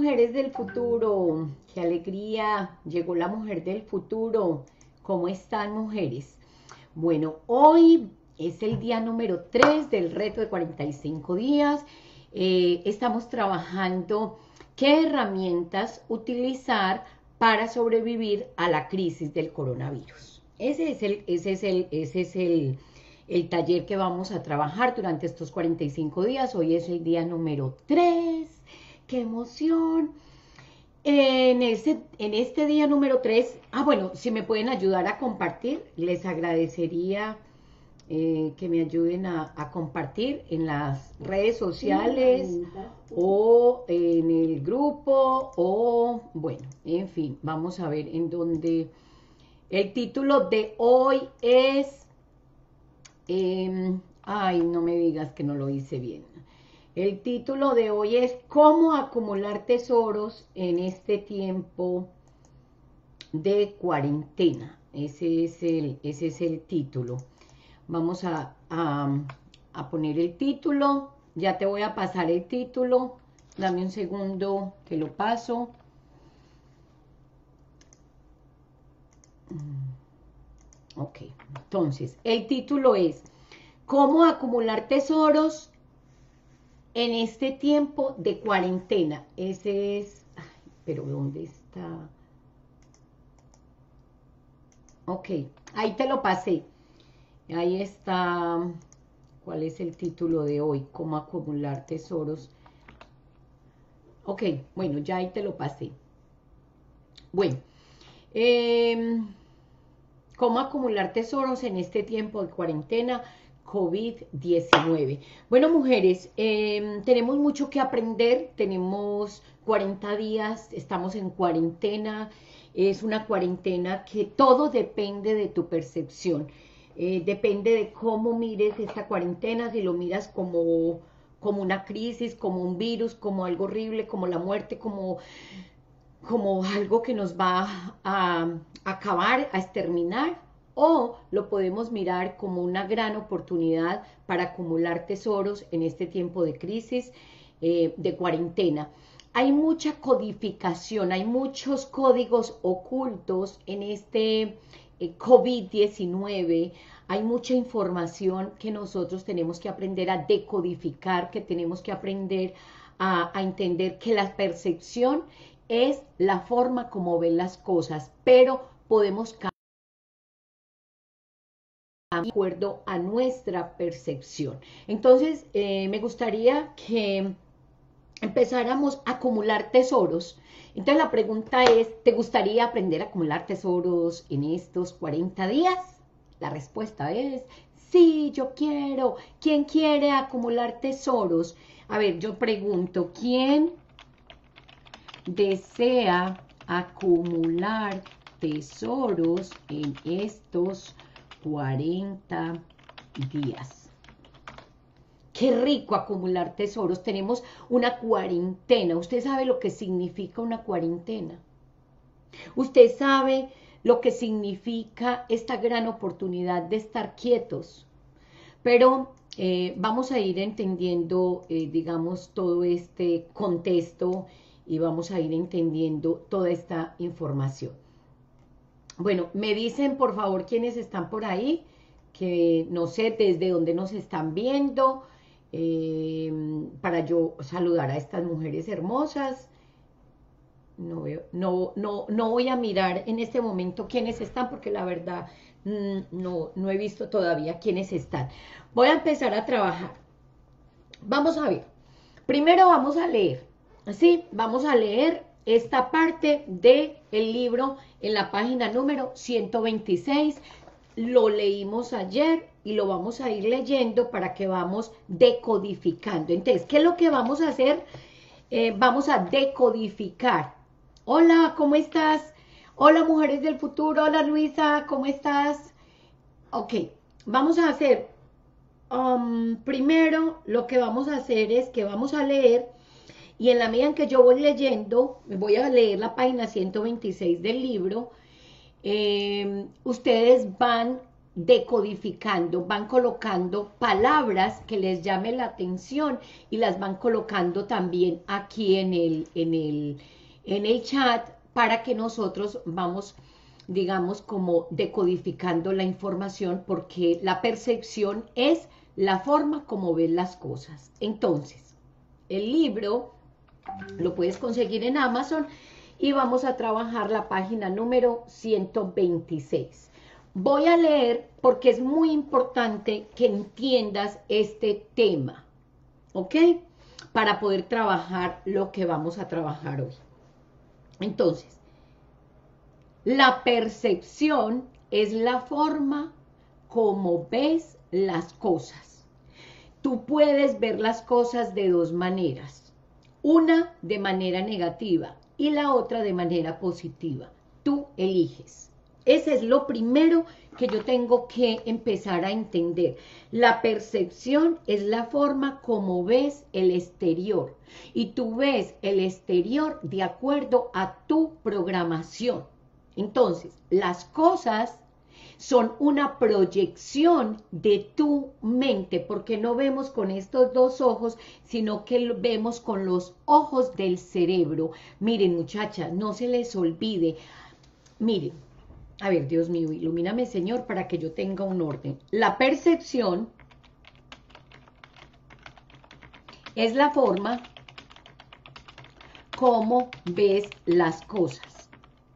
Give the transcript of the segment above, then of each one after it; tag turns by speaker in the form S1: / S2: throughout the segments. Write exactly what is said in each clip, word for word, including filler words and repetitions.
S1: mujeres del futuro, qué alegría, llegó la mujer del futuro. ¿Cómo están, mujeres? Bueno, hoy es el día número tres del reto de cuarenta y cinco días. Eh, estamos trabajando qué herramientas utilizar para sobrevivir a la crisis del coronavirus. Ese es el, ese es el, ese es el, el taller que vamos a trabajar durante estos cuarenta y cinco días. Hoy es el día número tres. ¡Qué emoción! En este, en este día número tres, ah, bueno, si me pueden ayudar a compartir, les agradecería eh, que me ayuden a, a compartir en las redes sociales o en el grupo o, bueno, en fin, vamos a ver en dónde. El título de hoy es, eh, ay, no me digas que no lo hice bien. El título de hoy es ¿Cómo acumular tesoros en este tiempo de cuarentena? Ese es el, ese es el título. Vamos a, a, a poner el título. Ya te voy a pasar el título. Dame un segundo que lo paso. Ok, entonces, el título es ¿Cómo acumular tesoros en este tiempo de cuarentena? Ese es, ay, pero ¿dónde está? Ok, ahí te lo pasé. Ahí está. ¿Cuál es el título de hoy? ¿Cómo acumular tesoros? Ok, bueno, ya ahí te lo pasé. Bueno, eh, ¿cómo acumular tesoros en este tiempo de cuarentena COVID diecinueve? Bueno, mujeres, eh, tenemos mucho que aprender, tenemos cuarenta días, estamos en cuarentena, es una cuarentena que todo depende de tu percepción, eh, depende de cómo mires esta cuarentena, si lo miras como, como una crisis, como un virus, como algo horrible, como la muerte, como como algo que nos va a acabar, a exterminar, o lo podemos mirar como una gran oportunidad para acumular tesoros en este tiempo de crisis, eh, de cuarentena. Hay mucha codificación, hay muchos códigos ocultos en este eh, COVID diecinueve, hay mucha información que nosotros tenemos que aprender a decodificar, que tenemos que aprender a, a entender que la percepción es la forma como ven las cosas, pero podemos cambiar de acuerdo a nuestra percepción. Entonces, eh, me gustaría que empezáramos a acumular tesoros. Entonces, la pregunta es, ¿te gustaría aprender a acumular tesoros en estos cuarenta días? La respuesta es, sí, yo quiero. ¿Quién quiere acumular tesoros? A ver, yo pregunto, ¿quién desea acumular tesoros en estos cuarenta días? Qué rico acumular tesoros. Tenemos una cuarentena. ¿Usted sabe lo que significa una cuarentena? ¿Usted sabe lo que significa esta gran oportunidad de estar quietos? Pero eh, vamos a ir entendiendo, eh, digamos, todo este contexto y vamos a ir entendiendo toda esta información. Bueno, me dicen por favor quienes están por ahí, que no sé desde dónde nos están viendo, eh, para yo saludar a estas mujeres hermosas. No, veo, no, no, no voy a mirar en este momento quiénes están, porque la verdad mmm, no, no he visto todavía quiénes están. Voy a empezar a trabajar. Vamos a ver. Primero vamos a leer. ¿Sí? Vamos a leer esta parte del libro en la página número ciento veintiséis. Lo leímos ayer y lo vamos a ir leyendo para que vamos decodificando. Entonces, ¿qué es lo que vamos a hacer? Eh, vamos a decodificar. Hola, ¿cómo estás? Hola, mujeres del futuro. Hola, Luisa, ¿cómo estás? Ok, vamos a hacer, um, primero lo que vamos a hacer es que vamos a leer y en la medida en que yo voy leyendo, voy a leer la página ciento veintiséis del libro, eh, ustedes van decodificando, van colocando palabras que les llame la atención y las van colocando también aquí en el, en el, en el chat para que nosotros vamos, digamos, como decodificando la información, porque la percepción es la forma como ves las cosas. Entonces, el libro lo puedes conseguir en Amazon y vamos a trabajar la página número ciento veintiséis. Voy a leer porque es muy importante que entiendas este tema, ¿ok? Para poder trabajar lo que vamos a trabajar hoy. Entonces, la percepción es la forma como ves las cosas. Tú puedes ver las cosas de dos maneras. Una de manera negativa y la otra de manera positiva. Tú eliges. Ese es lo primero que yo tengo que empezar a entender. La percepción es la forma como ves el exterior. Y tú ves el exterior de acuerdo a tu programación. Entonces, las cosas son una proyección de tu mente, porque no vemos con estos dos ojos, sino que lo vemos con los ojos del cerebro. Miren, muchachas, no se les olvide. Miren, a ver, Dios mío, ilumíname, Señor, para que yo tenga un orden. La percepción es la forma como ves las cosas.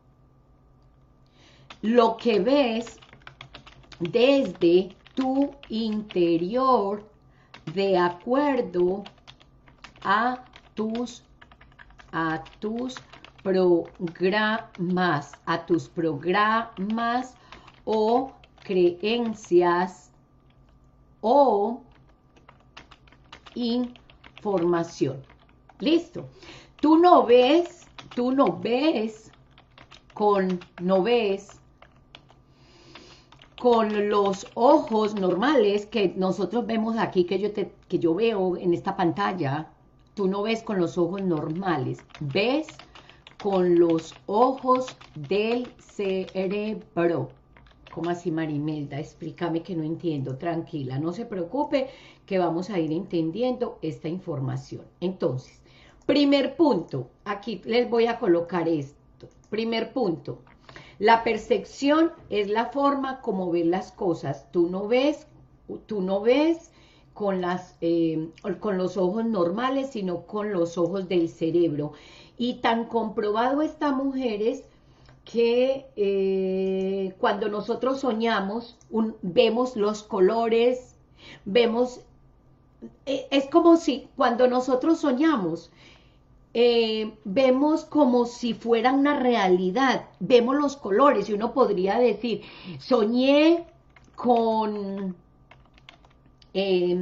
S1: Lo que ves desde tu interior de acuerdo a tus, a tus programas, a tus programas o creencias o información. ¿Listo? Tú no ves, tú no ves con, no ves con los ojos normales que nosotros vemos aquí, que yo, te, que yo veo en esta pantalla. Tú no ves con los ojos normales, ves con los ojos del cerebro. ¿Cómo así, Marimelda? Explícame que no entiendo. Tranquila, no se preocupe, que vamos a ir entendiendo esta información. Entonces, primer punto, aquí les voy a colocar esto. Primer punto. La percepción es la forma como ves las cosas. Tú no ves, tú no ves con, las, eh, con los ojos normales, sino con los ojos del cerebro. Y tan comprobado está, mujeres, que eh, cuando nosotros soñamos, un, vemos los colores, vemos, eh, es como si cuando nosotros soñamos, Eh, vemos como si fuera una realidad, vemos los colores y uno podría decir, soñé con, eh,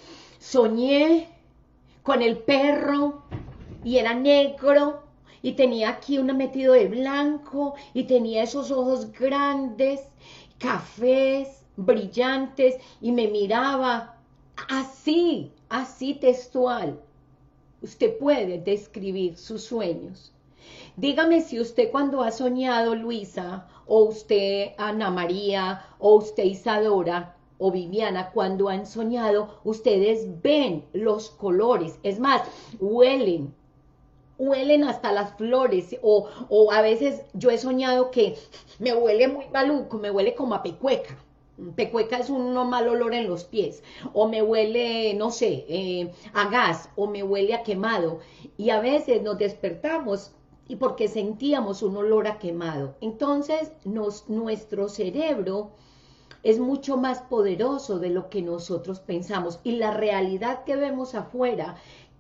S1: soñé con el perro y era negro y tenía aquí uno metido de blanco y tenía esos ojos grandes, cafés, brillantes y me miraba así, así textual. Usted puede describir sus sueños. Dígame si usted cuando ha soñado, Luisa, o usted, Ana María, o usted, Isadora, o Viviana, cuando han soñado, ustedes ven los colores. Es más, huelen, huelen hasta las flores, o, o a veces yo he soñado que me huele muy maluco, me huele como a pecueca. Pecueca es un mal olor en los pies, o me huele, no sé, eh, a gas, o me huele a quemado, y a veces nos despertamos y porque sentíamos un olor a quemado. Entonces nos, nuestro cerebro es mucho más poderoso de lo que nosotros pensamos, y la realidad que vemos afuera,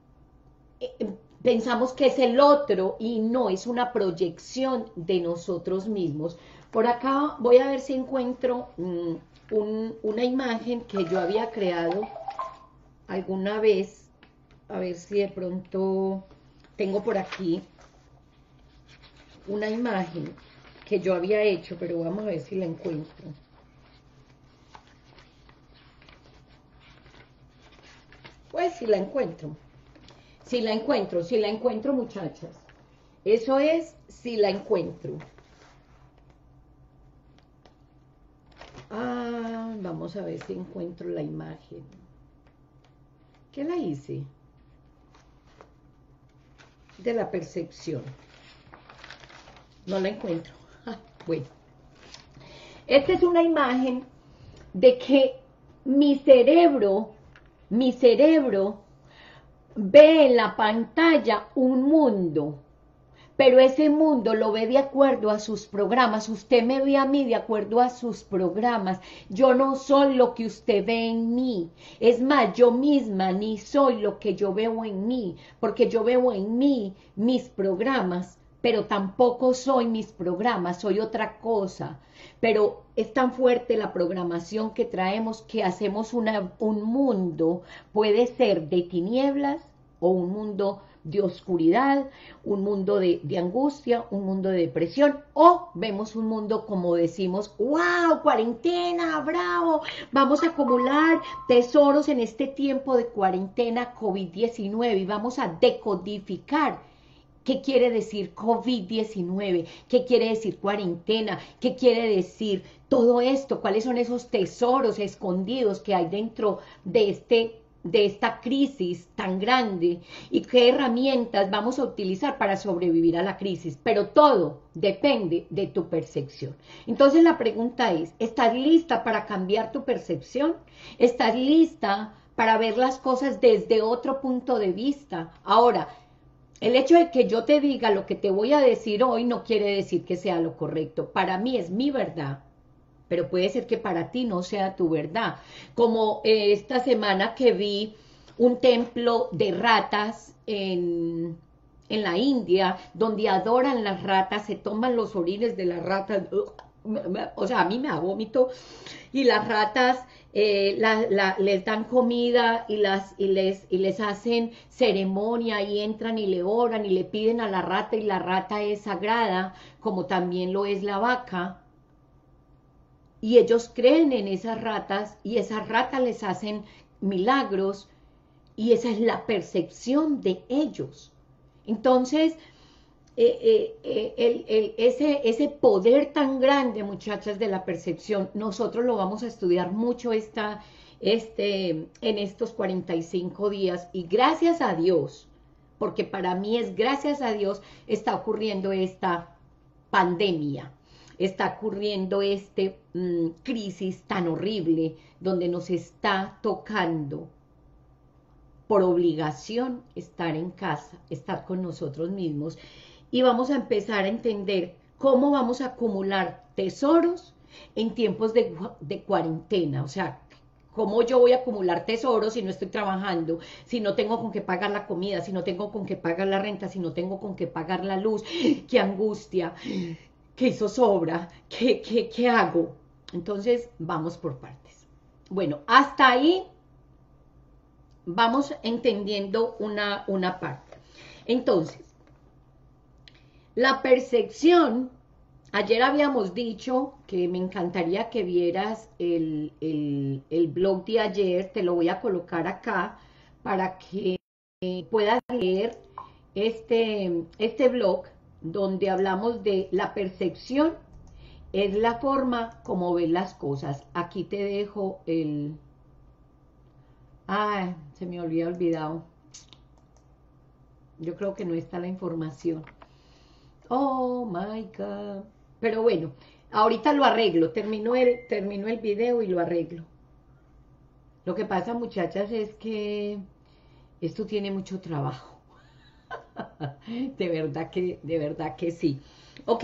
S1: eh, pensamos que es el otro, y no, es una proyección de nosotros mismos. Por acá voy a ver si encuentro mmm, un, una imagen que yo había creado alguna vez, a ver si de pronto tengo por aquí una imagen que yo había hecho, pero vamos a ver si la encuentro. Pues si la encuentro, si la encuentro, si la encuentro, muchachas. Eso es si la encuentro. Ah, vamos a ver si encuentro la imagen. ¿Qué la hice? De la percepción. No la encuentro. Ah, bueno. Esta es una imagen de que mi cerebro, mi cerebro ve en la pantalla un mundo, pero ese mundo lo ve de acuerdo a sus programas. Usted me ve a mí de acuerdo a sus programas. Yo no soy lo que usted ve en mí. Es más, yo misma ni soy lo que yo veo en mí, porque yo veo en mí mis programas, pero tampoco soy mis programas, soy otra cosa. Pero es tan fuerte la programación que traemos que hacemos una, un mundo, puede ser de tinieblas o un mundo de oscuridad, un mundo de, de angustia, un mundo de depresión, o vemos un mundo como decimos, wow, cuarentena, bravo, vamos a acumular tesoros en este tiempo de cuarentena COVID diecinueve y vamos a decodificar qué quiere decir COVID diecinueve, qué quiere decir cuarentena, qué quiere decir todo esto, cuáles son esos tesoros escondidos que hay dentro de este de esta crisis tan grande y qué herramientas vamos a utilizar para sobrevivir a la crisis, pero todo depende de tu percepción. Entonces la pregunta es, ¿estás lista para cambiar tu percepción? ¿Estás lista para ver las cosas desde otro punto de vista? Ahora, el hecho de que yo te diga lo que te voy a decir hoy no quiere decir que sea lo correcto. Para mí es mi verdad, pero puede ser que para ti no sea tu verdad. Como eh, esta semana que vi un templo de ratas en, en la India, donde adoran las ratas, se toman los orines de las ratas, o sea, a mí me da vómito, y las ratas eh, la, la, les dan comida y, las, y, les, y les hacen ceremonia y entran y le oran y le piden a la rata y la rata es sagrada, como también lo es la vaca. Y ellos creen en esas ratas y esas ratas les hacen milagros y esa es la percepción de ellos. Entonces, eh, eh, eh, el, el, ese, ese poder tan grande, muchachas, de la percepción, nosotros lo vamos a estudiar mucho esta, este, en estos cuarenta y cinco días y gracias a Dios, porque para mí es gracias a Dios, está ocurriendo esta pandemia. Está ocurriendo este mmm, crisis tan horrible donde nos está tocando por obligación estar en casa, estar con nosotros mismos y vamos a empezar a entender cómo vamos a acumular tesoros en tiempos de, de cuarentena, o sea, cómo yo voy a acumular tesoros si no estoy trabajando, si no tengo con qué pagar la comida, si no tengo con qué pagar la renta, si no tengo con qué pagar la luz, qué angustia, qué zozobra, qué, qué, qué hago. Entonces, vamos por partes. Bueno, hasta ahí vamos entendiendo una, una parte. Entonces, la percepción, ayer habíamos dicho que me encantaría que vieras el, el, el blog de ayer, te lo voy a colocar acá para que puedas leer este, este blog donde hablamos de la percepción, es la forma como ves las cosas. Aquí te dejo el... Ay, se me había olvidado. Yo creo que no está la información. Oh, my God. Pero bueno, ahorita lo arreglo. Termino el, termino el video y lo arreglo. Lo que pasa, muchachas, es que esto tiene mucho trabajo. De verdad que, de verdad que sí. Ok.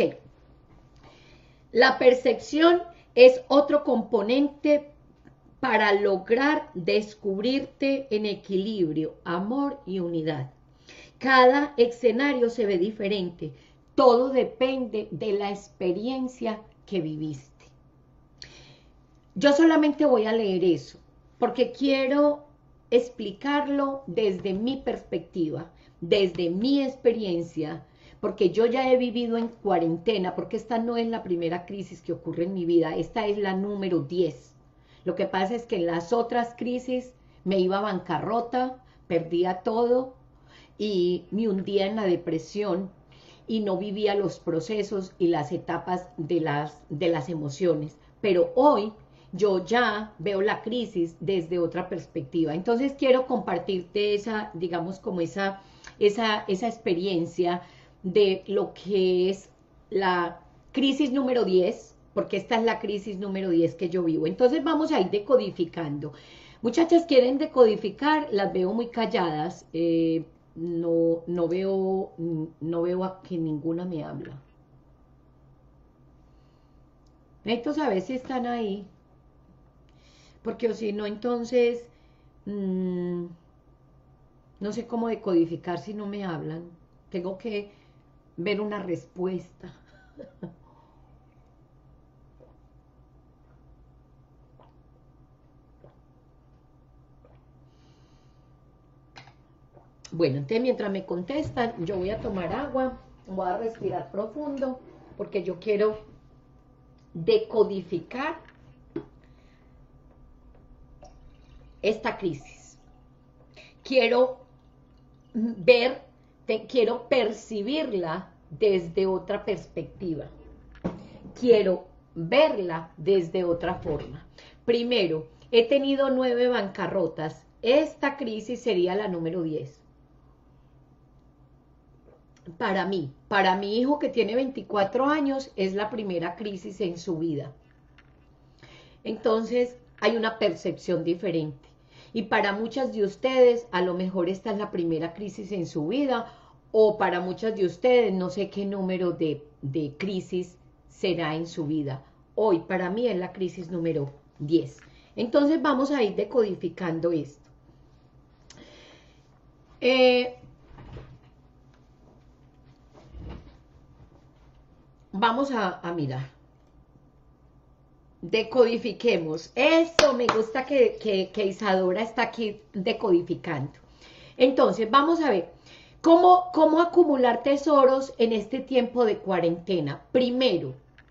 S1: La percepción es otro componente para lograr descubrirte en equilibrio, amor y unidad. Cada escenario se ve diferente. Todo depende de la experiencia que viviste. Yo solamente voy a leer eso, porque quiero explicarlo desde mi perspectiva, desde mi experiencia, porque yo ya he vivido en cuarentena, porque esta no es la primera crisis que ocurre en mi vida, esta es la número diez. Lo que pasa es que en las otras crisis me iba a bancarrota, perdía todo y me hundía en la depresión y no vivía los procesos y las etapas de las, de las emociones. Pero hoy yo ya veo la crisis desde otra perspectiva. Entonces quiero compartirte esa, digamos, como esa, esa, esa experiencia de lo que es la crisis número diez, porque esta es la crisis número diez que yo vivo. Entonces vamos a ir decodificando. Muchachas quieren decodificar, las veo muy calladas, eh, no, no veo, no veo a que ninguna me habla. Necesito saber si están ahí, porque o si no, entonces mmm, no sé cómo decodificar si no me hablan. Tengo que ver una respuesta. Bueno, entonces mientras me contestan, yo voy a tomar agua, voy a respirar profundo, porque yo quiero decodificar esta crisis. Quiero ver, te, quiero percibirla desde otra perspectiva. Quiero verla desde otra forma. Primero, he tenido nueve bancarrotas. Esta crisis sería la número diez. Para mí, para mi hijo que tiene veinticuatro años, es la primera crisis en su vida. Entonces, hay una percepción diferente. Y para muchas de ustedes, a lo mejor esta es la primera crisis en su vida, o para muchas de ustedes, no sé qué número de, de crisis será en su vida. Hoy, para mí, es la crisis número diez. Entonces, vamos a ir decodificando esto. Eh, vamos a, a mirar. Decodifiquemos. Eso, me gusta que, que, que Isadora está aquí decodificando. Entonces, vamos a ver, ¿cómo, cómo acumular tesoros en este tiempo de cuarentena? Primero,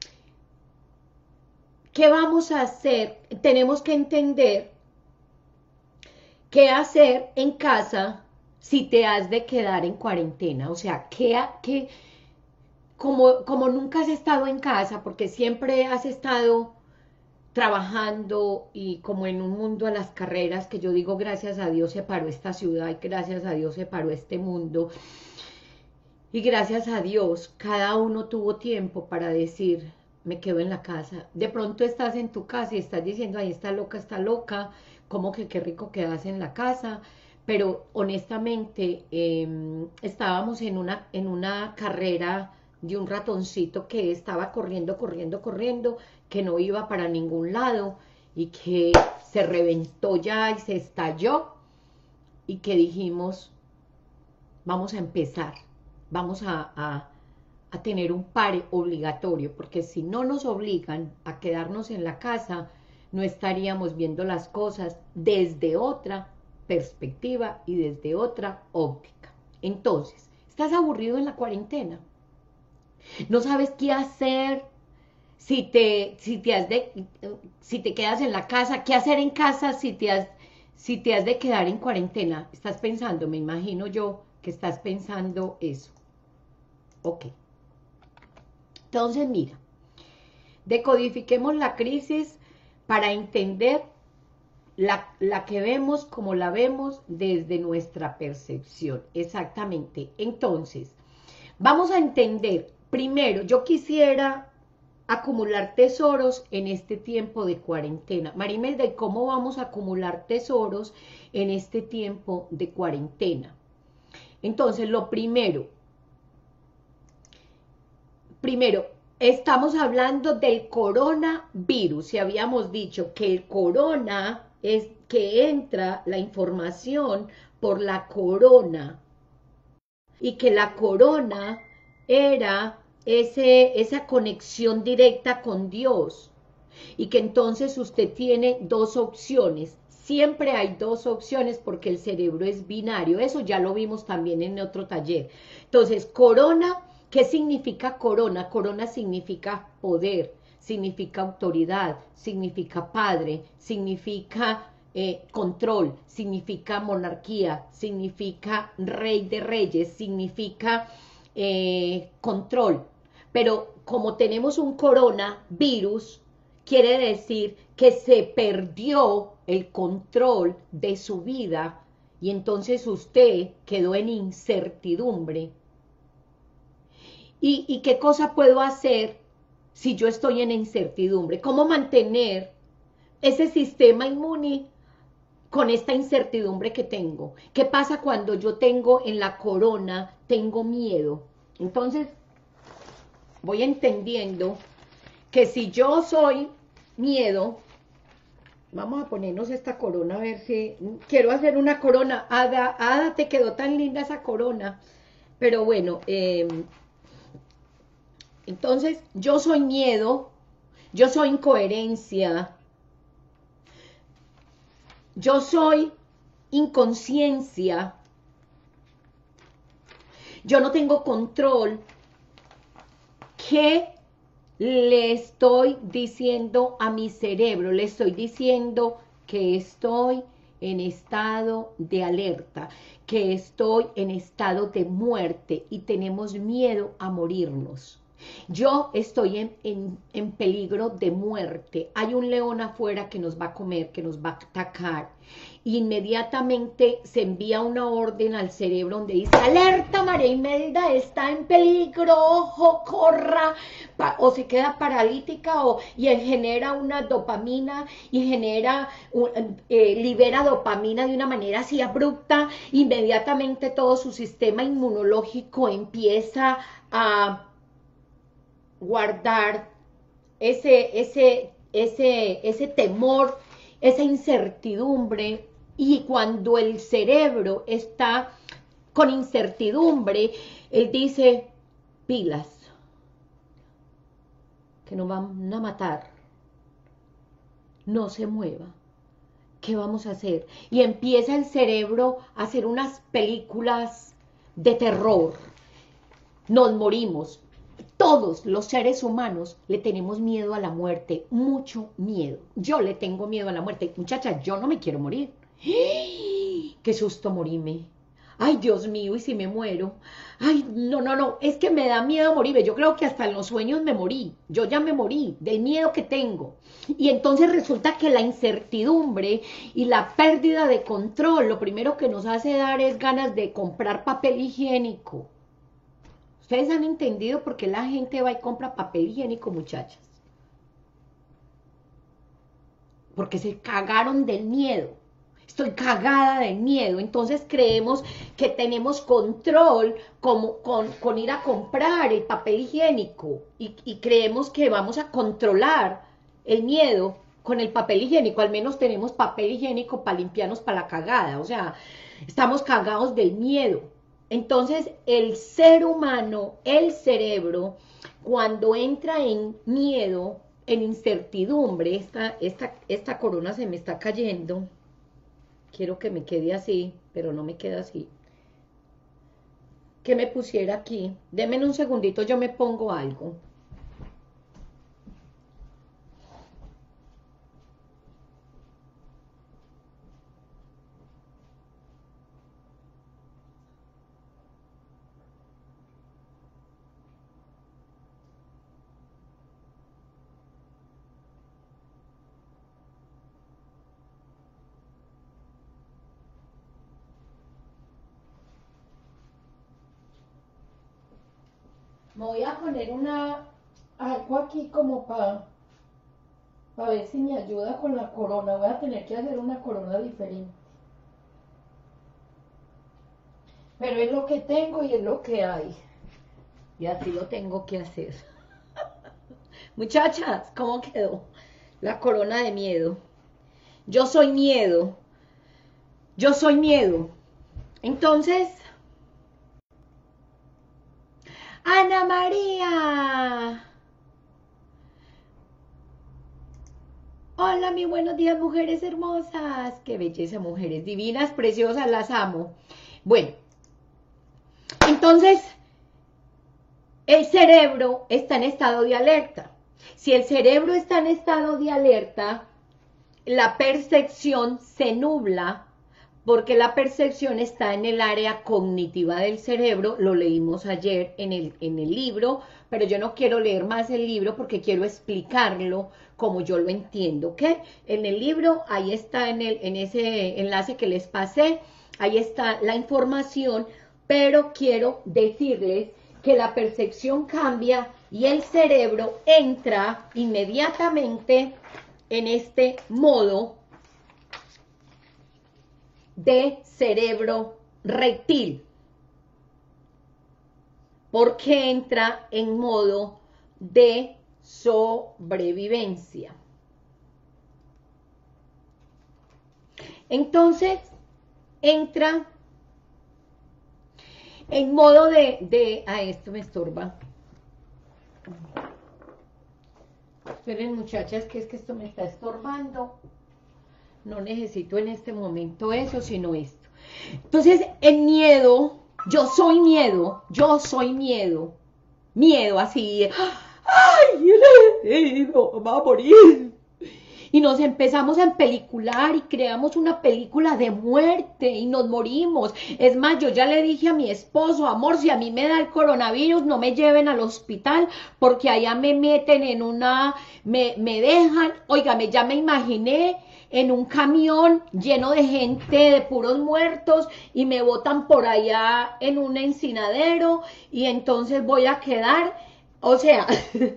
S1: ¿qué vamos a hacer? Tenemos que entender qué hacer en casa si te has de quedar en cuarentena. O sea, ¿qué, qué, como, como nunca has estado en casa, porque siempre has estado trabajando y como en un mundo a las carreras, que yo digo gracias a Dios se paró esta ciudad y gracias a Dios se paró este mundo y gracias a Dios cada uno tuvo tiempo para decir me quedo en la casa. De pronto estás en tu casa y estás diciendo ahí está loca, está loca, como que qué rico quedas en la casa, pero honestamente eh, estábamos en una, en una carrera de un ratoncito que estaba corriendo, corriendo, corriendo, que no iba para ningún lado y que se reventó ya y se estalló y que dijimos, vamos a empezar, vamos a, a, a tener un pare obligatorio, porque si no nos obligan a quedarnos en la casa, no estaríamos viendo las cosas desde otra perspectiva y desde otra óptica. Entonces, ¿estás aburrido en la cuarentena? ¿No sabes qué hacer? Si te, si te has de, si te quedas en la casa, ¿qué hacer en casa si te has, si te has de quedar en cuarentena? Estás pensando, me imagino yo que estás pensando eso. Ok. Entonces, mira, decodifiquemos la crisis para entender la, la que vemos como la vemos desde nuestra percepción. Exactamente. Entonces, vamos a entender, primero, yo quisiera acumular tesoros en este tiempo de cuarentena. Marimelda, ¿y cómo vamos a acumular tesoros en este tiempo de cuarentena? Entonces, lo primero, primero, estamos hablando del coronavirus. Si habíamos dicho que el corona es que entra la información por la corona y que la corona era Ese, esa conexión directa con Dios y que entonces usted tiene dos opciones, siempre hay dos opciones porque el cerebro es binario, eso ya lo vimos también en otro taller. Entonces, corona, ¿qué significa corona? Corona significa poder, significa autoridad, significa padre, significa eh, control, significa monarquía, significa rey de reyes, significa eh, control. Pero como tenemos un coronavirus quiere decir que se perdió el control de su vida y entonces usted quedó en incertidumbre. ¿Y, y qué cosa puedo hacer si yo estoy en incertidumbre? ¿Cómo mantener ese sistema inmune con esta incertidumbre que tengo? ¿Qué pasa cuando yo tengo en la corona, tengo miedo? Entonces, voy entendiendo que si yo soy miedo, vamos a ponernos esta corona a ver si, quiero hacer una corona. Ada, Ada, te quedó tan linda esa corona, pero bueno, eh, entonces yo soy miedo, yo soy incoherencia, yo soy inconsciencia, yo no tengo control. ¿Qué le estoy diciendo a mi cerebro? Le estoy diciendo que estoy en estado de alerta, que estoy en estado de muerte y tenemos miedo a morirnos. Yo estoy en, en, en peligro de muerte. Hay un león afuera que nos va a comer, que nos va a atacar. Inmediatamente se envía una orden al cerebro donde dice: alerta, María Imelda está en peligro, ojo, corra, o se queda paralítica, o y genera una dopamina y genera, un, eh, libera dopamina de una manera así abrupta. Inmediatamente todo su sistema inmunológico empieza a guardar ese, ese, ese, ese temor, esa incertidumbre. Y cuando el cerebro está con incertidumbre, él dice: pilas, que nos van a matar, no se mueva, ¿qué vamos a hacer? Y empieza el cerebro a hacer unas películas de terror. Nos morimos. Todos los seres humanos le tenemos miedo a la muerte, mucho miedo. Yo le tengo miedo a la muerte. Muchacha, yo no me quiero morir. ¡Qué susto morirme! Ay, Dios mío, ¿y si me muero? Ay, no, no, no, es que me da miedo morirme. Yo creo que hasta en los sueños me morí. Yo ya me morí del miedo que tengo. Y entonces resulta que la incertidumbre y la pérdida de control, lo primero que nos hace dar es ganas de comprar papel higiénico. ¿Ustedes han entendido por qué la gente va y compra papel higiénico, muchachas? Porque se cagaron del miedo. Estoy cagada del miedo. Entonces creemos que tenemos control como, con, con ir a comprar el papel higiénico. Y, y creemos que vamos a controlar el miedo con el papel higiénico. Al menos tenemos papel higiénico para limpiarnos para la cagada. O sea, estamos cagados del miedo. Entonces, el ser humano, el cerebro, cuando entra en miedo, en incertidumbre, esta, esta, esta corona se me está cayendo. Quiero que me quede así, pero no me queda así. Que me pusiera aquí. Denme un segundito, yo me pongo algo. Me voy a poner una, algo aquí como para pa ver si me ayuda con la corona. Voy a tener que hacer una corona diferente. Pero es lo que tengo y es lo que hay. Y así lo tengo que hacer. Muchachas, ¿cómo quedó? La corona de miedo. Yo soy miedo. Yo soy miedo. Entonces... Ana María. Hola, mi buenos días, mujeres hermosas. Qué belleza, mujeres divinas, preciosas, las amo. Bueno, entonces, el cerebro está en estado de alerta. Si el cerebro está en estado de alerta, la percepción se nubla porque la percepción está en el área cognitiva del cerebro, lo leímos ayer en el, en el libro, pero yo no quiero leer más el libro porque quiero explicarlo como yo lo entiendo, ¿ok? En el libro, ahí está en, el, en ese enlace que les pasé, ahí está la información, pero quiero decirles que la percepción cambia y el cerebro entra inmediatamente en este modo de cerebro reptil, porque entra en modo de sobrevivencia. Entonces, entra en modo de, de, a esto me estorba. Esperen, muchachas, que es que esto me está estorbando. No necesito en este momento eso, sino esto. Entonces, el miedo, yo soy miedo, yo soy miedo. Miedo así, ¡ay! No, va a morir. Y nos empezamos a empelicular y creamos una película de muerte y nos morimos. Es más, yo ya le dije a mi esposo, amor, si a mí me da el coronavirus, no me lleven al hospital porque allá me meten en una, me, me dejan, óigame, ya me imaginé en un camión lleno de gente, de puros muertos, y me botan por allá en un encinadero, y entonces voy a quedar, o sea,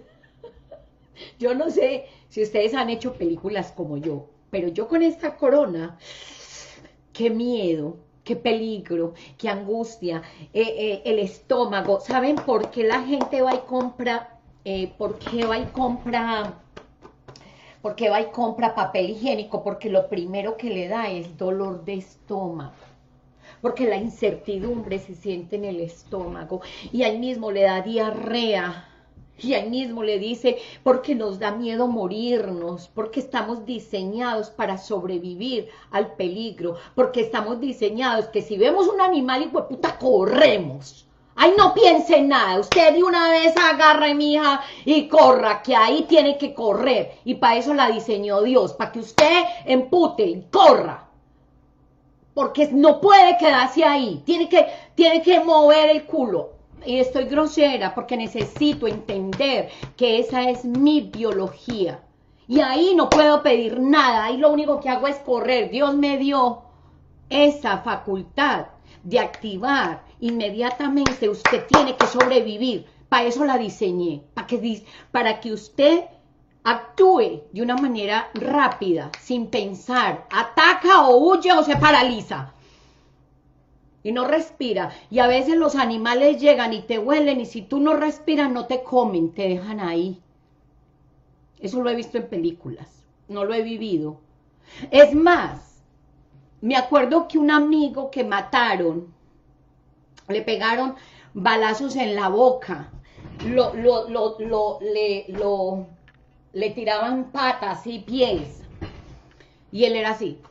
S1: yo no sé si ustedes han hecho películas como yo, pero yo con esta corona, qué miedo, qué peligro, qué angustia, eh, eh, el estómago. ¿Saben por qué la gente va y compra, eh, por qué va y compra... ¿Por qué va y compra papel higiénico? Porque lo primero que le da es dolor de estómago. Porque la incertidumbre se siente en el estómago. Y ahí mismo le da diarrea. Y ahí mismo le dice, porque nos da miedo morirnos. Porque estamos diseñados para sobrevivir al peligro. Porque estamos diseñados que si vemos un animal, hijo de puta, corremos. Ay, no piense en nada, usted de una vez agarre, mija, y corra, que ahí tiene que correr. Y para eso la diseñó Dios, para que usted empute y corra. Porque no puede quedarse ahí, tiene que, tiene que mover el culo. Y estoy grosera porque necesito entender que esa es mi biología. Y ahí no puedo pedir nada, ahí lo único que hago es correr. Dios me dio esa facultad de activar inmediatamente, usted tiene que sobrevivir, para eso la diseñé, para que, para que usted actúe de una manera rápida, sin pensar, ataca o huye o se paraliza, y no respira, y a veces los animales llegan y te huelen, y si tú no respiras no te comen, te dejan ahí. Eso lo he visto en películas, no lo he vivido. Es más, me acuerdo que un amigo que mataron, le pegaron balazos en la boca, lo, lo, lo, lo, le, lo, le tiraban patas y pies, y él era así.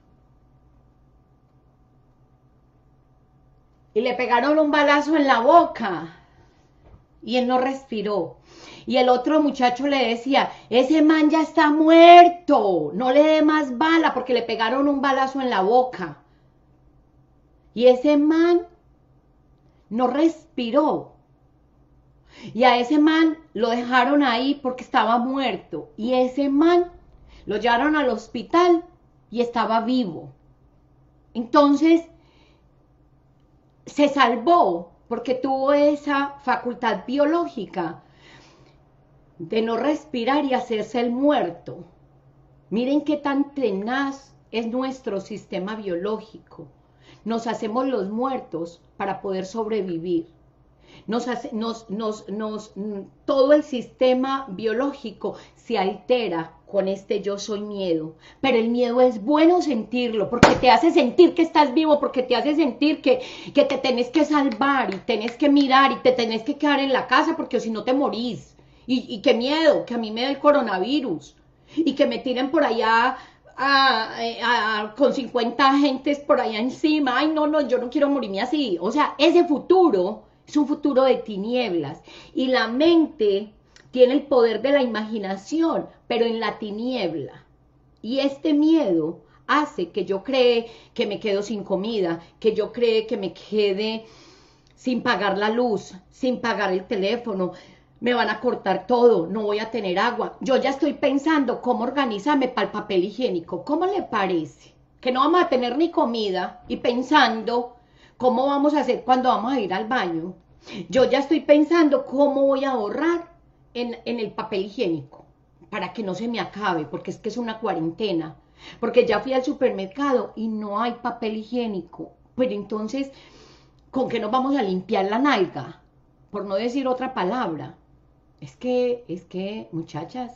S1: Y le pegaron un balazo en la boca, y él no respiró. Y el otro muchacho le decía, ese man ya está muerto, no le dé más bala, porque le pegaron un balazo en la boca. Y ese man no respiró. Y a ese man lo dejaron ahí porque estaba muerto. Y ese man lo llevaron al hospital y estaba vivo. Entonces, se salvó porque tuvo esa facultad biológica de no respirar y hacerse el muerto. Miren qué tan tenaz es nuestro sistema biológico. Nos hacemos los muertos para poder sobrevivir. Nos hace, nos, nos, nos, todo el sistema biológico se altera con este yo soy miedo. Pero el miedo es bueno sentirlo, porque te hace sentir que estás vivo, porque te hace sentir que, que te tenés que salvar y tenés que mirar y te tenés que quedar en la casa, porque si no te morís. Y, y qué miedo, que a mí me dé el coronavirus y que me tiren por allá A, a, a, con cincuenta gentes por allá encima. Ay, no, no, yo no quiero morirme así. O sea, ese futuro es un futuro de tinieblas. Y la mente tiene el poder de la imaginación, pero en la tiniebla. Y este miedo hace que yo cree que me quedo sin comida, que yo cree que me quede sin pagar la luz, sin pagar el teléfono, me van a cortar todo, no voy a tener agua. Yo ya estoy pensando cómo organizarme para el papel higiénico. ¿Cómo le parece? Que no vamos a tener ni comida y pensando cómo vamos a hacer cuando vamos a ir al baño. Yo ya estoy pensando cómo voy a ahorrar en, en el papel higiénico para que no se me acabe, porque es que es una cuarentena. Porque ya fui al supermercado y no hay papel higiénico. Pero entonces, ¿con qué nos vamos a limpiar la nalga? Por no decir otra palabra. Es que, es que, muchachas,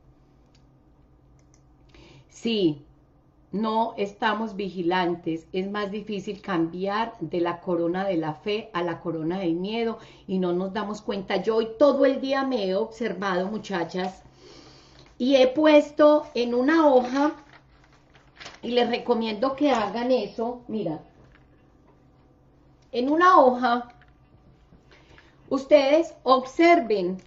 S1: sí, no estamos vigilantes, es más difícil cambiar de la corona de la fe a la corona del miedo y no nos damos cuenta. Yo hoy todo el día me he observado, muchachas, y he puesto en una hoja, y les recomiendo que hagan eso, mira, en una hoja, ustedes observen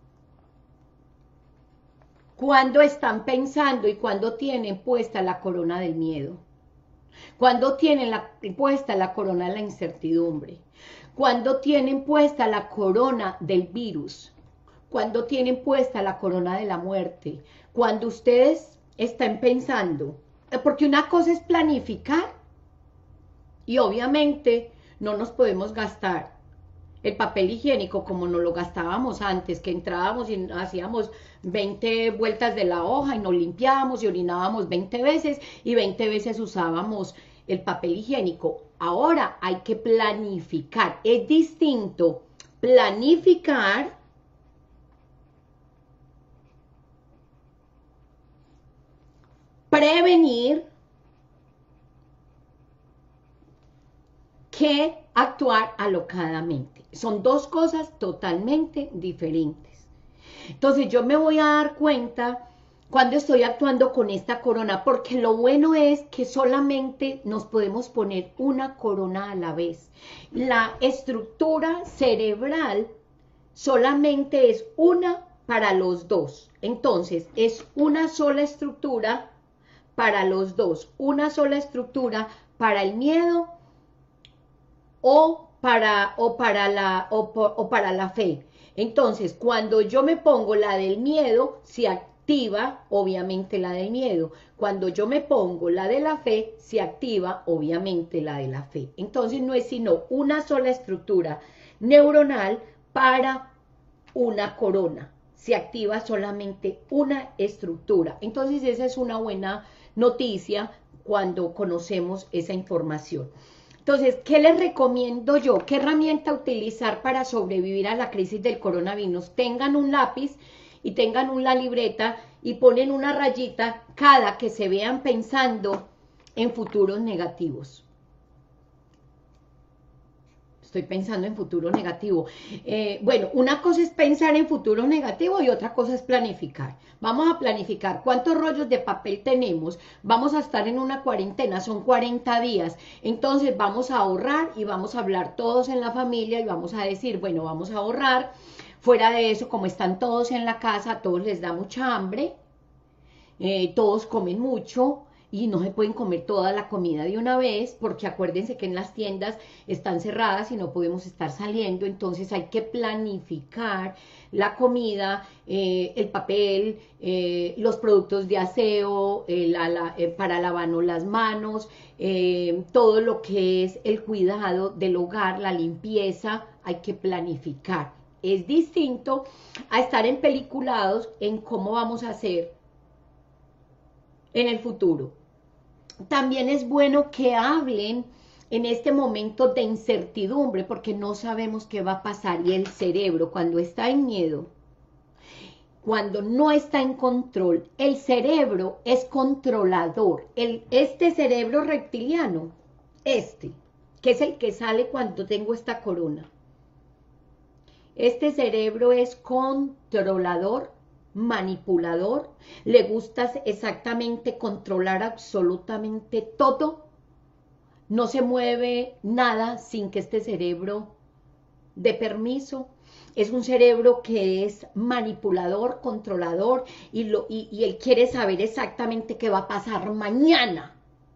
S1: cuando están pensando y cuando tienen puesta la corona del miedo, cuando tienen la, puesta la corona de la incertidumbre, cuando tienen puesta la corona del virus, cuando tienen puesta la corona de la muerte, cuando ustedes están pensando, porque una cosa es planificar y obviamente no nos podemos gastar el papel higiénico como nos lo gastábamos antes, que entrábamos y hacíamos veinte vueltas de la hoja y nos limpiábamos y orinábamos veinte veces y veinte veces usábamos el papel higiénico. Ahora hay que planificar. Es distinto planificar prevenir que actuar alocadamente. Son dos cosas totalmente diferentes. Entonces yo me voy a dar cuenta cuando estoy actuando con esta corona, porque lo bueno es que solamente nos podemos poner una corona a la vez. La estructura cerebral solamente es una para los dos. Entonces es una sola estructura para los dos, una sola estructura para el miedo o para, o para, la, o, o para la fe. Entonces, cuando yo me pongo la del miedo, se activa obviamente la del miedo. Cuando yo me pongo la de la fe, se activa obviamente la de la fe. Entonces, no es sino una sola estructura neuronal para una corona. Se activa solamente una estructura. Entonces, esa es una buena noticia cuando conocemos esa información. Entonces, ¿qué les recomiendo yo? ¿Qué herramienta utilizar para sobrevivir a la crisis del coronavirus? Tengan un lápiz y tengan una libreta y ponen una rayita cada que se vean pensando en futuros negativos. Estoy pensando en futuro negativo. Eh, bueno, una cosa es pensar en futuro negativo y otra cosa es planificar. Vamos a planificar cuántos rollos de papel tenemos. Vamos a estar en una cuarentena, son cuarenta días. Entonces vamos a ahorrar y vamos a hablar todos en la familia y vamos a decir, bueno, vamos a ahorrar. Fuera de eso, como están todos en la casa, a todos les da mucha hambre, eh, todos comen mucho, y no se pueden comer toda la comida de una vez, porque acuérdense que en las tiendas están cerradas y no podemos estar saliendo, entonces hay que planificar la comida, eh, el papel, eh, los productos de aseo, eh, la, la, eh, para lavarnos las manos, eh, todo lo que es el cuidado del hogar, la limpieza, hay que planificar. Es distinto a estar empeliculados en cómo vamos a hacer en el futuro. También es bueno que hablen en este momento de incertidumbre, porque no sabemos qué va a pasar, y el cerebro cuando está en miedo, cuando no está en control, el cerebro es controlador. El, este cerebro reptiliano, este, que es el que sale cuando tengo esta corona, este cerebro es controlador, manipulador, le gusta exactamente controlar absolutamente todo, no se mueve nada sin que este cerebro dé permiso. Es un cerebro que es manipulador, controlador, y, lo, y, y él quiere saber exactamente qué va a pasar mañana.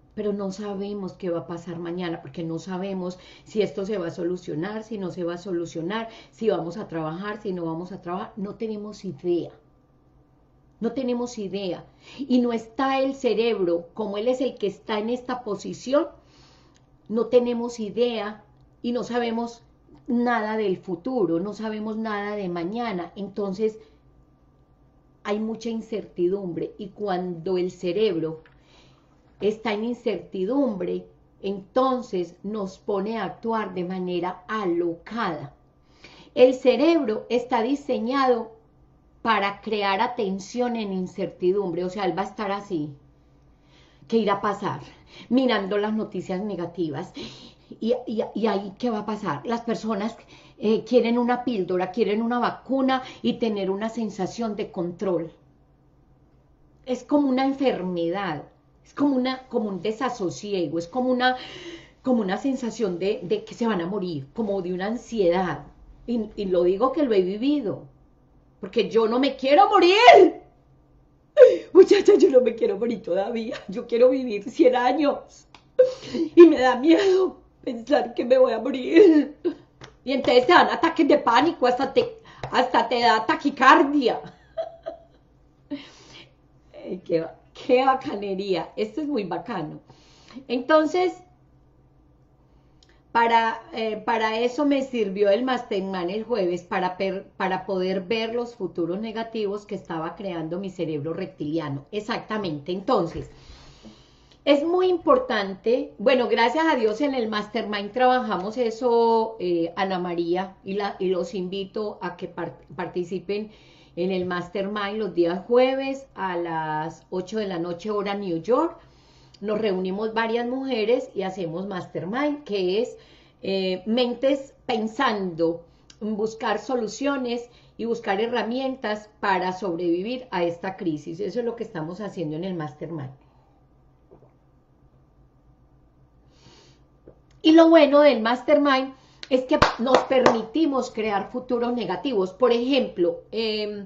S1: pero no sabemos qué va a pasar mañana, porque no sabemos si esto se va a solucionar, si no se va a solucionar, si vamos a trabajar, si no vamos a trabajar, no tenemos idea. No tenemos idea. Y no está el cerebro, como él es el que está en esta posición, no tenemos idea y no sabemos nada del futuro, no sabemos nada de mañana. Entonces, hay mucha incertidumbre. Y cuando el cerebro está en incertidumbre, entonces nos pone a actuar de manera alocada. El cerebro está diseñado para crear atención en incertidumbre, o sea, él va a estar así. ¿Qué irá a pasar? Mirando las noticias negativas. Y, y, y ahí, ¿qué va a pasar? Las personas eh, quieren una píldora, quieren una vacuna y tener una sensación de control. Es como una enfermedad, es como, una, como un desasosiego, es como una, como una sensación de, de que se van a morir, como de una ansiedad. Y, y lo digo que lo he vivido, porque yo no me quiero morir. Muchacha, yo no me quiero morir todavía, yo quiero vivir cien años. Y me da miedo pensar que me voy a morir. Y entonces te dan ataques de pánico, hasta te, hasta te da taquicardia. Qué, qué bacanería, esto es muy bacano. Entonces, para, eh, para eso me sirvió el Mastermind el jueves, para, per, para poder ver los futuros negativos que estaba creando mi cerebro reptiliano. Exactamente, entonces, es muy importante, bueno, gracias a Dios en el Mastermind trabajamos eso, eh, Ana María, y, la, y los invito a que part, participen en el Mastermind los días jueves a las ocho de la noche hora New York. Nos reunimos varias mujeres y hacemos Mastermind, que es eh, mentes pensando en buscar soluciones y buscar herramientas para sobrevivir a esta crisis. Eso es lo que estamos haciendo en el Mastermind. Y lo bueno del Mastermind es que nos permitimos crear futuros negativos. Por ejemplo, eh,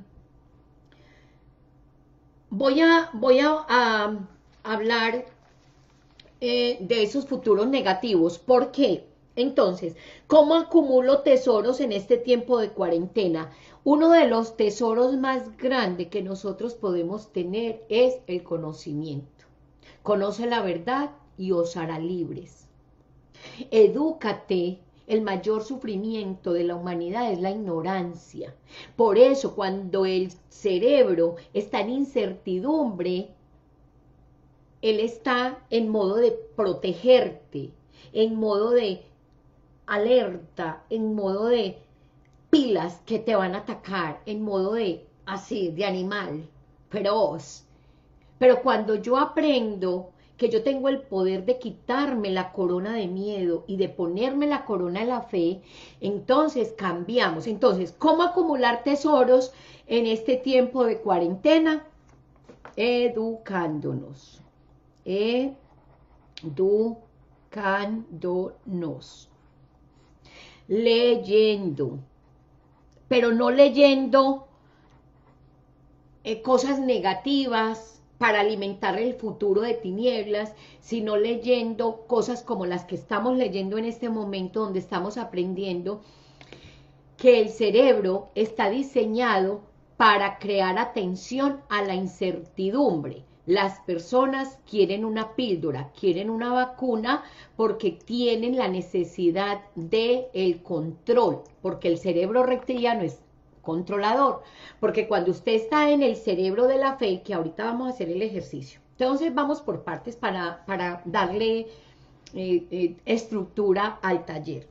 S1: voy a, voy a, a hablar eh, de esos futuros negativos. ¿Por qué? Entonces, ¿cómo acumulo tesoros en este tiempo de cuarentena? Uno de los tesoros más grandes que nosotros podemos tener es el conocimiento. Conoce la verdad y os hará libres. Edúcate. El mayor sufrimiento de la humanidad es la ignorancia. Por eso, cuando el cerebro está en incertidumbre, él está en modo de protegerte, en modo de alerta, en modo de pilas que te van a atacar, en modo de, así, de animal, feroz. Pero cuando yo aprendo que yo tengo el poder de quitarme la corona de miedo y de ponerme la corona de la fe, entonces cambiamos. Entonces, ¿cómo acumular tesoros en este tiempo de cuarentena? Educándonos. Educándonos. Leyendo. Pero no leyendo eh, cosas negativas para alimentar el futuro de tinieblas, sino leyendo cosas como las que estamos leyendo en este momento, donde estamos aprendiendo que el cerebro está diseñado para crear atención a la incertidumbre. Las personas quieren una píldora, quieren una vacuna porque tienen la necesidad del control, porque el cerebro reptiliano es controlador, porque cuando usted está en el cerebro de la fe, que ahorita vamos a hacer el ejercicio, entonces vamos por partes para, para darle eh, eh, estructura al taller.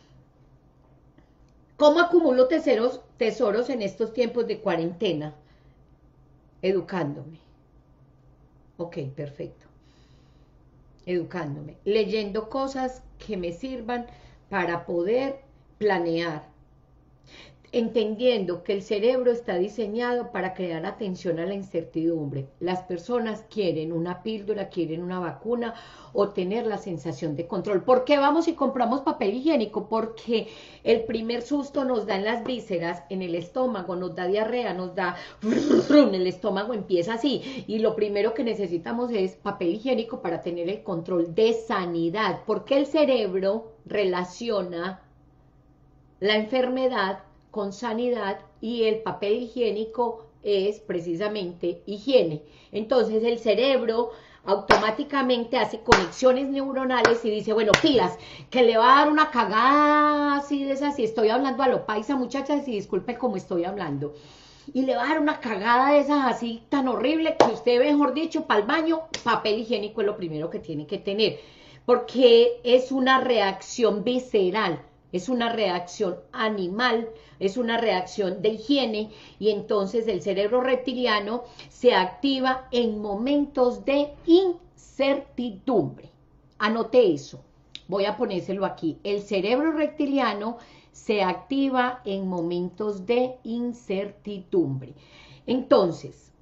S1: ¿Cómo acumulo tesoros, tesoros en estos tiempos de cuarentena? Educándome. Ok, perfecto. Educándome, leyendo cosas que me sirvan para poder planear. entendiendo que el cerebro está diseñado para crear atención a la incertidumbre. Las personas quieren una píldora, quieren una vacuna o tener la sensación de control. ¿Por qué vamos y compramos papel higiénico? Porque el primer susto nos da en las vísceras, en el estómago, nos da diarrea, nos da... el estómago empieza así. Y lo primero que necesitamos es papel higiénico para tener el control de sanidad. Porque el cerebro relaciona la enfermedad con sanidad y el papel higiénico es precisamente higiene. Entonces el cerebro automáticamente hace conexiones neuronales y dice, bueno, pilas, que le va a dar una cagada así de esas, si estoy hablando a lo paisa, muchachas, y disculpe cómo estoy hablando, y le va a dar una cagada de esas así tan horrible que usted, mejor dicho, para el baño, papel higiénico es lo primero que tiene que tener, porque es una reacción visceral, es una reacción animal, es una reacción de higiene, y entonces el cerebro reptiliano se activa en momentos de incertidumbre. Anote eso, voy a ponérselo aquí. El cerebro reptiliano se activa en momentos de incertidumbre. Entonces,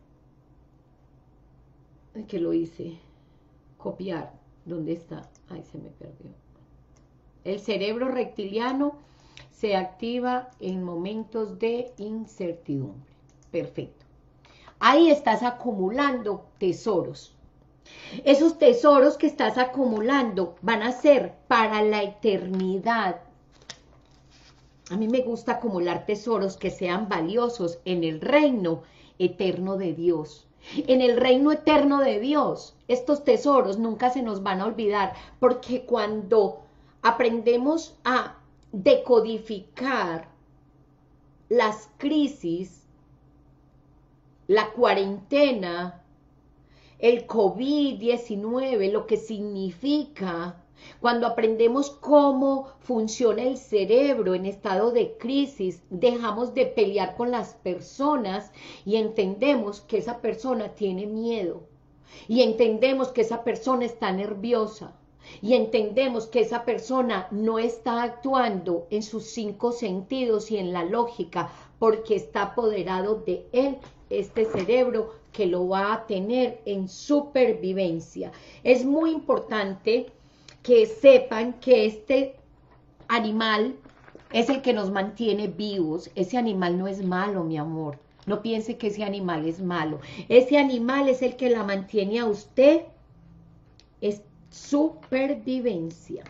S1: ¿qué lo hice? Copiar, ¿dónde está? Ay, se me perdió. El cerebro reptiliano se activa en momentos de incertidumbre. Perfecto. Ahí estás acumulando tesoros. Esos tesoros que estás acumulando van a ser para la eternidad. A mí me gusta acumular tesoros que sean valiosos en el reino eterno de Dios. En el reino eterno de Dios, estos tesoros nunca se nos van a olvidar, porque cuando aprendemos a decodificar las crisis, la cuarentena, el COVID diecinueve, lo que significa, cuando aprendemos cómo funciona el cerebro en estado de crisis, dejamos de pelear con las personas y entendemos que esa persona tiene miedo, y entendemos que esa persona está nerviosa, y entendemos que esa persona no está actuando en sus cinco sentidos y en la lógica, porque está apoderado de él este cerebro que lo va a tener en supervivencia. Es muy importante que sepan que este animal es el que nos mantiene vivos. Ese animal no es malo, mi amor. No piense que ese animal es malo. Ese animal es el que la mantiene a usted en supervivencia.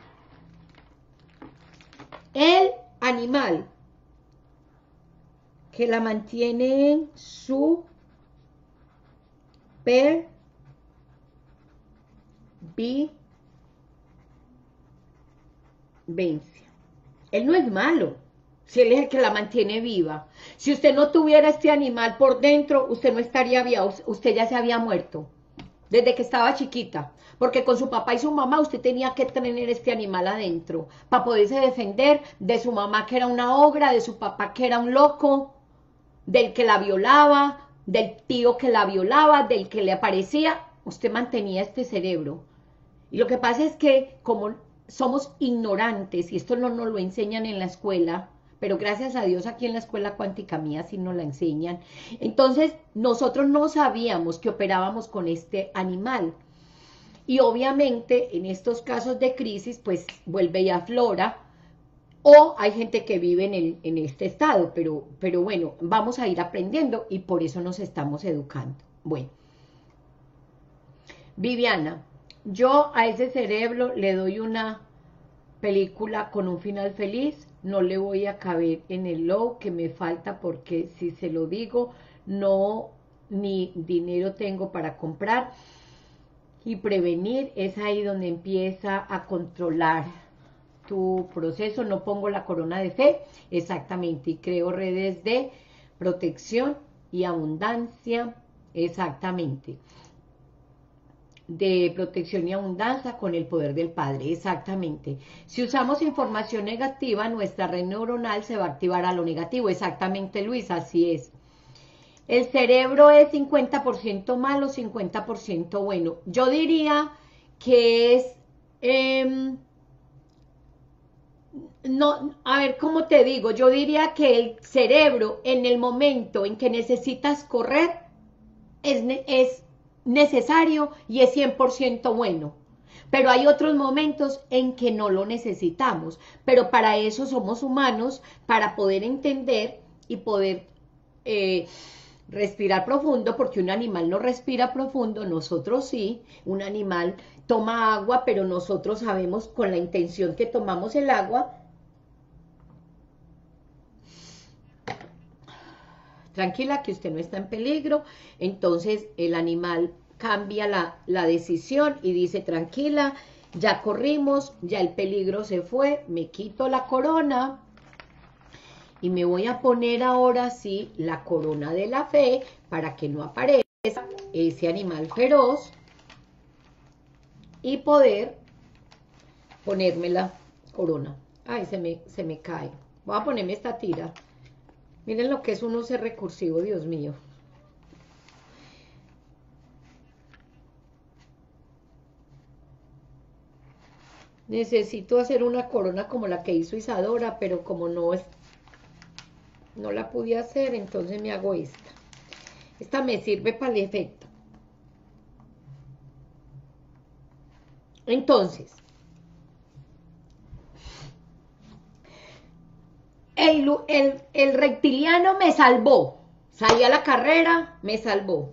S1: El animal que la mantiene en supervivencia. Él no es malo, si él es el que la mantiene viva. Si usted no tuviera este animal por dentro, usted no estaría viva, usted ya se había muerto desde que estaba chiquita, porque con su papá y su mamá usted tenía que tener este animal adentro para poderse defender de su mamá, que era una ogra, de su papá, que era un loco, del que la violaba, del tío que la violaba, del que le aparecía. Usted mantenía este cerebro. Y lo que pasa es que como somos ignorantes, y esto no nos lo enseñan en la escuela, pero gracias a Dios aquí en la escuela cuántica mía sí nos la enseñan, entonces nosotros no sabíamos que operábamos con este animal. Y obviamente en estos casos de crisis pues vuelve y aflora, o hay gente que vive en, el, en este estado, pero, pero bueno, vamos a ir aprendiendo y por eso nos estamos educando. Bueno, Viviana, yo a ese cerebro le doy una película con un final feliz, no le voy a caber en el low que me falta, porque si se lo digo, no, ni dinero tengo para comprar, y prevenir es ahí donde empieza a controlar tu proceso. No pongo la corona de fe, exactamente, y creo redes de protección y abundancia, exactamente, de protección y abundancia con el poder del Padre, exactamente. Si usamos información negativa, nuestra red neuronal se va a activar a lo negativo, exactamente, Luis, así es. El cerebro es cincuenta por ciento malo, cincuenta por ciento bueno. Yo diría que es... Eh, no, a ver, ¿cómo te digo? Yo diría que el cerebro en el momento en que necesitas correr es, es necesario y es cien por ciento bueno. Pero hay otros momentos en que no lo necesitamos. Pero para eso somos humanos, para poder entender y poder eh, respirar profundo, porque un animal no respira profundo, nosotros sí. Un animal toma agua, pero nosotros sabemos con la intención que tomamos el agua. Tranquila, que usted no está en peligro. Entonces el animal cambia la, la decisión y dice, tranquila, ya corrimos, ya el peligro se fue, me quito la corona y me voy a poner ahora sí la corona de la fe para que no aparezca ese animal feroz y poder ponerme la corona. Ay, se me, se me cae. Voy a ponerme esta tira. Miren lo que es uno ser recursivo, Dios mío. Necesito hacer una corona como la que hizo Isadora, pero como no es, no la pude hacer, entonces me hago esta. Esta me sirve para el efecto. Entonces, el, el, el reptiliano me salvó. Salí a la carrera, me salvó.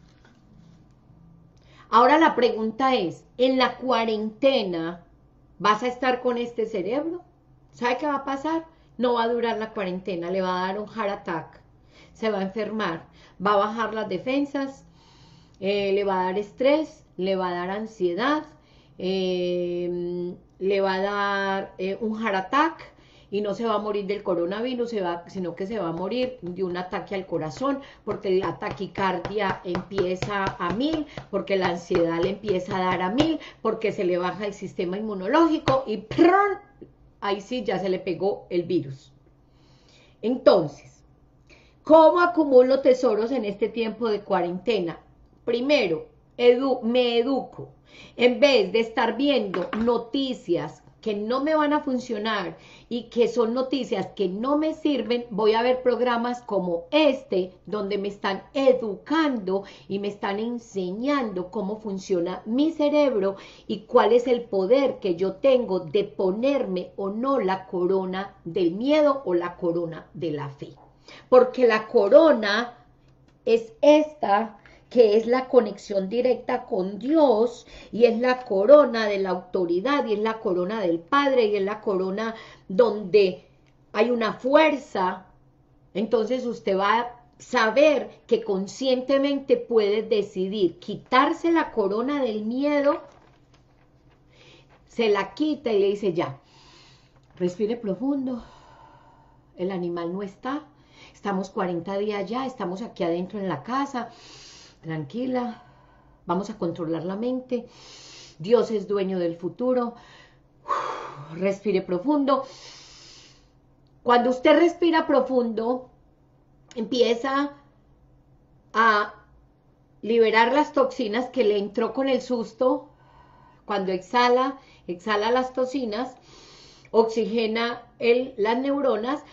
S1: Ahora la pregunta es, ¿en la cuarentena vas a estar con este cerebro? ¿Sabe qué va a pasar? No va a durar la cuarentena, le va a dar un heart attack, se va a enfermar, va a bajar las defensas, eh, le va a dar estrés, le va a dar ansiedad, eh, le va a dar eh, un heart attack, y no se va a morir del coronavirus, se va, sino que se va a morir de un ataque al corazón, porque la taquicardia empieza a mil, porque la ansiedad le empieza a dar a mil, porque se le baja el sistema inmunológico y ¡prrr! Ahí sí ya se le pegó el virus. Entonces, ¿cómo acumulo tesoros en este tiempo de cuarentena? Primero, edu me educo. En vez de estar viendo noticias que no me van a funcionar y que son noticias que no me sirven, voy a ver programas como este, donde me están educando y me están enseñando cómo funciona mi cerebro y cuál es el poder que yo tengo de ponerme o no la corona del miedo o la corona de la fe. Porque la corona es esta, que es la conexión directa con Dios, y es la corona de la autoridad, y es la corona del Padre, y es la corona donde hay una fuerza. Entonces usted va a saber que conscientemente puede decidir quitarse la corona del miedo, se la quita y le dice ya, respire profundo, el animal no está, estamos cuarenta días ya, estamos aquí adentro en la casa, tranquila, vamos a controlar la mente, Dios es dueño del futuro, respire profundo. Cuando usted respira profundo, empieza a liberar las toxinas que le entró con el susto. Cuando exhala, exhala las toxinas, oxigena el, las neuronas,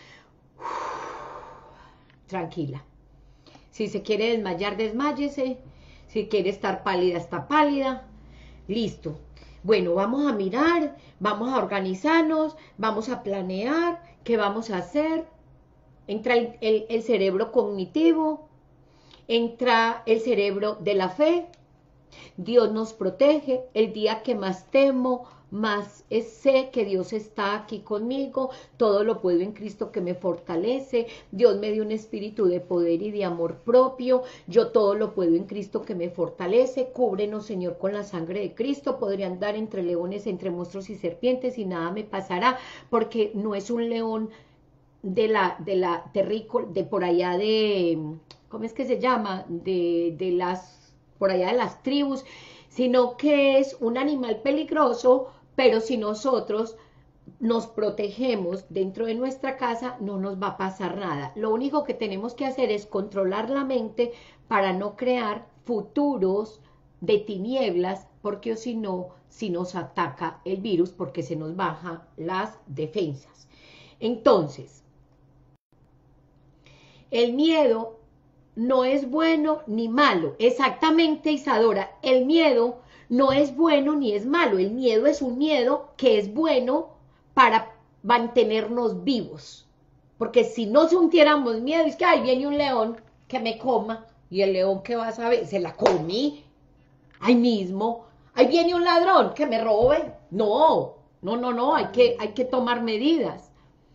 S1: tranquila. Si se quiere desmayar, desmáyese. Si quiere estar pálida, está pálida. Listo. Bueno, vamos a mirar, vamos a organizarnos, vamos a planear qué vamos a hacer. Entra el, el, el cerebro cognitivo, entra el cerebro de la fe. Dios nos protege. El día que más temo, más sé que Dios está aquí conmigo, todo lo puedo en Cristo que me fortalece, Dios me dio un espíritu de poder y de amor propio, yo todo lo puedo en Cristo que me fortalece, cúbrenos Señor con la sangre de Cristo, podré andar entre leones, entre monstruos y serpientes y nada me pasará, porque no es un león de la, de la terrícola, de por allá de, ¿cómo es que se llama? De, de las, por allá de las tribus, sino que es un animal peligroso, pero si nosotros nos protegemos dentro de nuestra casa, no nos va a pasar nada. Lo único que tenemos que hacer es controlar la mente para no crear futuros de tinieblas, porque si no, si nos ataca el virus porque se nos bajan las defensas. Entonces, el miedo no es bueno ni malo. Exactamente, Isadora, el miedo no es bueno ni es malo. El miedo es un miedo que es bueno para mantenernos vivos. Porque si no sintiéramos miedo, es que ahí viene un león que me coma, y el león, ¿qué va a saber? Se la comí ahí mismo. Ahí viene un ladrón que me robe. No, no, no, no, hay que, hay que tomar medidas.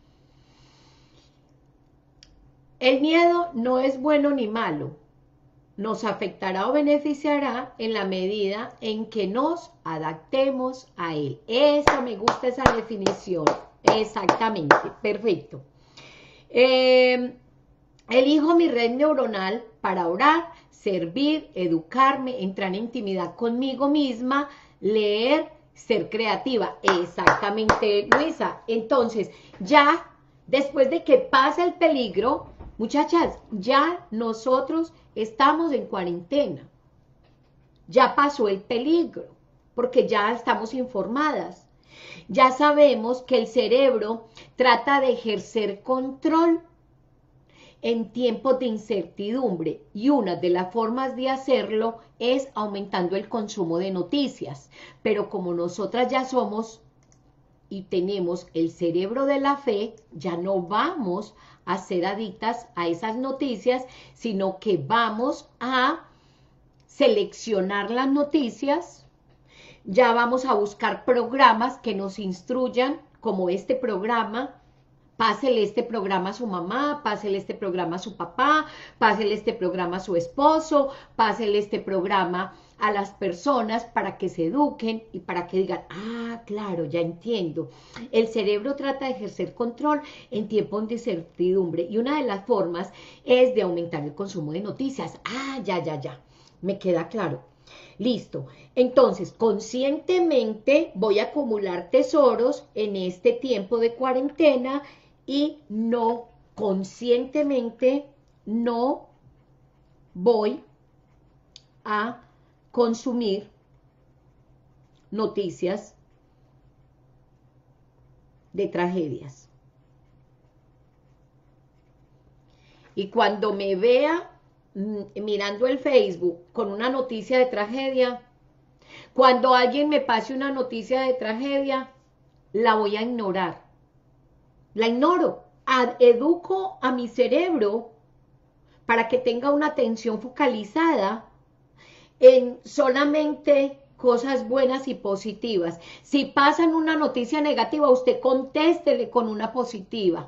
S1: El miedo no es bueno ni malo. Nos afectará o beneficiará en la medida en que nos adaptemos a él. Esa me gusta, esa definición. Exactamente, perfecto. Eh, elijo mi red neuronal para orar, servir, educarme, entrar en intimidad conmigo misma, leer, ser creativa. Exactamente, Luisa. Entonces, ya después de que pasa el peligro, muchachas, ya nosotros estamos en cuarentena. Ya pasó el peligro, porque ya estamos informadas. Ya sabemos que el cerebro trata de ejercer control en tiempos de incertidumbre, y una de las formas de hacerlo es aumentando el consumo de noticias. Pero como nosotras ya somos y tenemos el cerebro de la fe, ya no vamos a ser adictas a esas noticias, sino que vamos a seleccionar las noticias. Ya vamos a buscar programas que nos instruyan, como este programa. Pásele este programa a su mamá, pásele este programa a su papá, pásele este programa a su esposo, pásele este programa a las personas para que se eduquen y para que digan, ah, claro, ya entiendo. El cerebro trata de ejercer control en tiempos de incertidumbre, y una de las formas es de aumentar el consumo de noticias. Ah, ya, ya, ya, me queda claro. Listo. Entonces, conscientemente voy a acumular tesoros en este tiempo de cuarentena, y no, conscientemente no voy a consumir noticias de tragedias. Y cuando me vea mirando el Facebook con una noticia de tragedia, cuando alguien me pase una noticia de tragedia, la voy a ignorar. La ignoro. Ad- educo a mi cerebro para que tenga una atención focalizada en solamente cosas buenas y positivas. Si pasan una noticia negativa, usted contéstele con una positiva.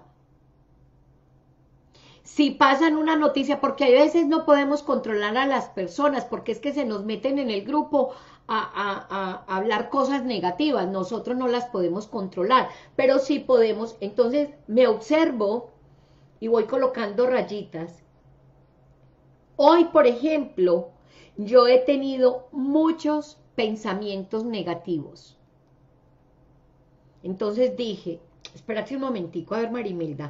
S1: Si pasan una noticia, porque a veces no podemos controlar a las personas, porque es que se nos meten en el grupo a, a, a hablar cosas negativas, nosotros no las podemos controlar, pero sí podemos. Entonces me observo y voy colocando rayitas. Hoy, por ejemplo, yo he tenido muchos pensamientos negativos. Entonces dije, espérate un momentico, a ver, Marimelda,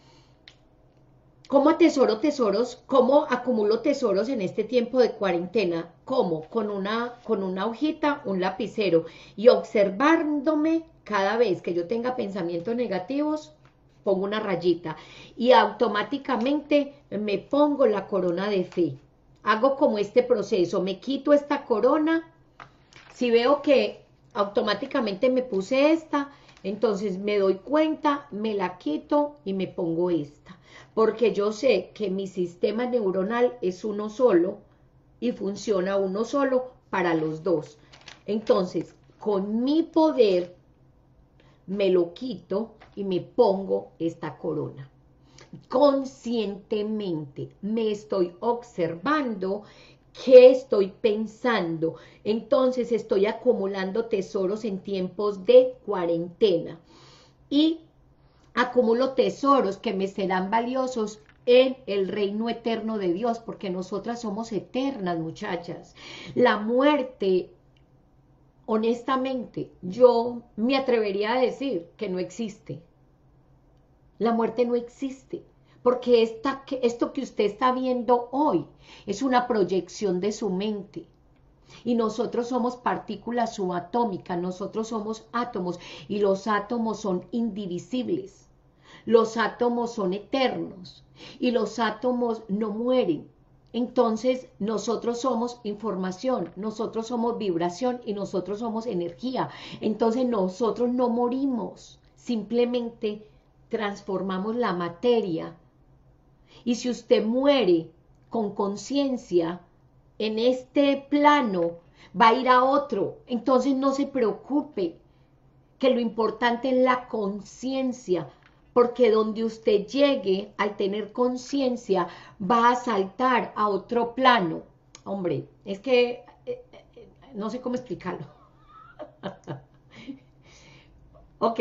S1: ¿cómo atesoro tesoros? ¿Cómo acumulo tesoros en este tiempo de cuarentena? ¿Cómo? Con una, con una hojita, un lapicero, y observándome cada vez que yo tenga pensamientos negativos, pongo una rayita y automáticamente me pongo la corona de fe. Hago como este proceso, me quito esta corona. Si veo que automáticamente me puse esta, entonces me doy cuenta, me la quito y me pongo esta. Porque yo sé que mi sistema neuronal es uno solo y funciona uno solo para los dos. Entonces, con mi poder, me lo quito y me pongo esta corona. Conscientemente me estoy observando qué estoy pensando. Entonces estoy acumulando tesoros en tiempos de cuarentena. Y acumulo tesoros que me serán valiosos en el reino eterno de Dios, porque nosotras somos eternas, muchachas. La muerte, honestamente, yo me atrevería a decir que no existe. La muerte no existe, porque esta, esto que usted está viendo hoy es una proyección de su mente. Y nosotros somos partículas subatómicas, nosotros somos átomos, y los átomos son indivisibles. Los átomos son eternos, y los átomos no mueren. Entonces, nosotros somos información, nosotros somos vibración, y nosotros somos energía. Entonces, nosotros no morimos, simplemente transformamos la materia. Y si usted muere con conciencia en este plano, va a ir a otro. Entonces no se preocupe, que lo importante es la conciencia, porque donde usted llegue al tener conciencia, va a saltar a otro plano. Hombre, es que eh, eh, no sé cómo explicarlo. Ok,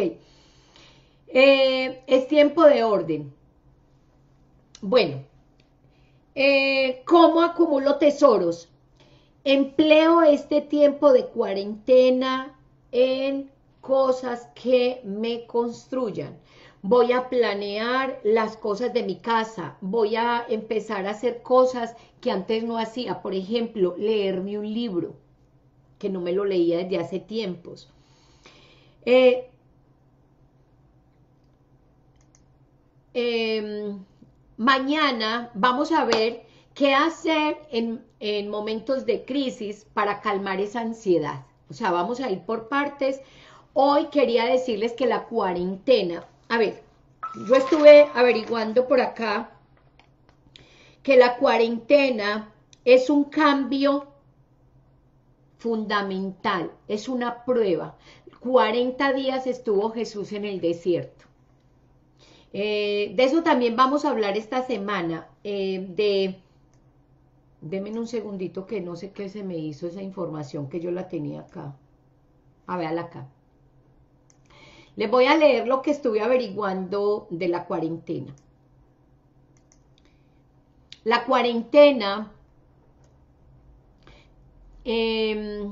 S1: eh, es tiempo de orden. Bueno, eh, ¿cómo acumulo tesoros? Empleo este tiempo de cuarentena en cosas que me construyan. Voy a planear las cosas de mi casa. Voy a empezar a hacer cosas que antes no hacía. Por ejemplo, leerme un libro, que no me lo leía desde hace tiempos. Eh, eh, mañana vamos a ver qué hacer en, en momentos de crisis para calmar esa ansiedad. O sea, vamos a ir por partes. Hoy quería decirles que la cuarentena, a ver, yo estuve averiguando por acá que la cuarentena es un cambio fundamental, es una prueba. cuarenta días estuvo Jesús en el desierto. Eh, de eso también vamos a hablar esta semana, eh, de... Denme un segundito que no sé qué se me hizo esa información que yo la tenía acá. A verla acá. Les voy a leer lo que estuve averiguando de la cuarentena. La cuarentena... Eh,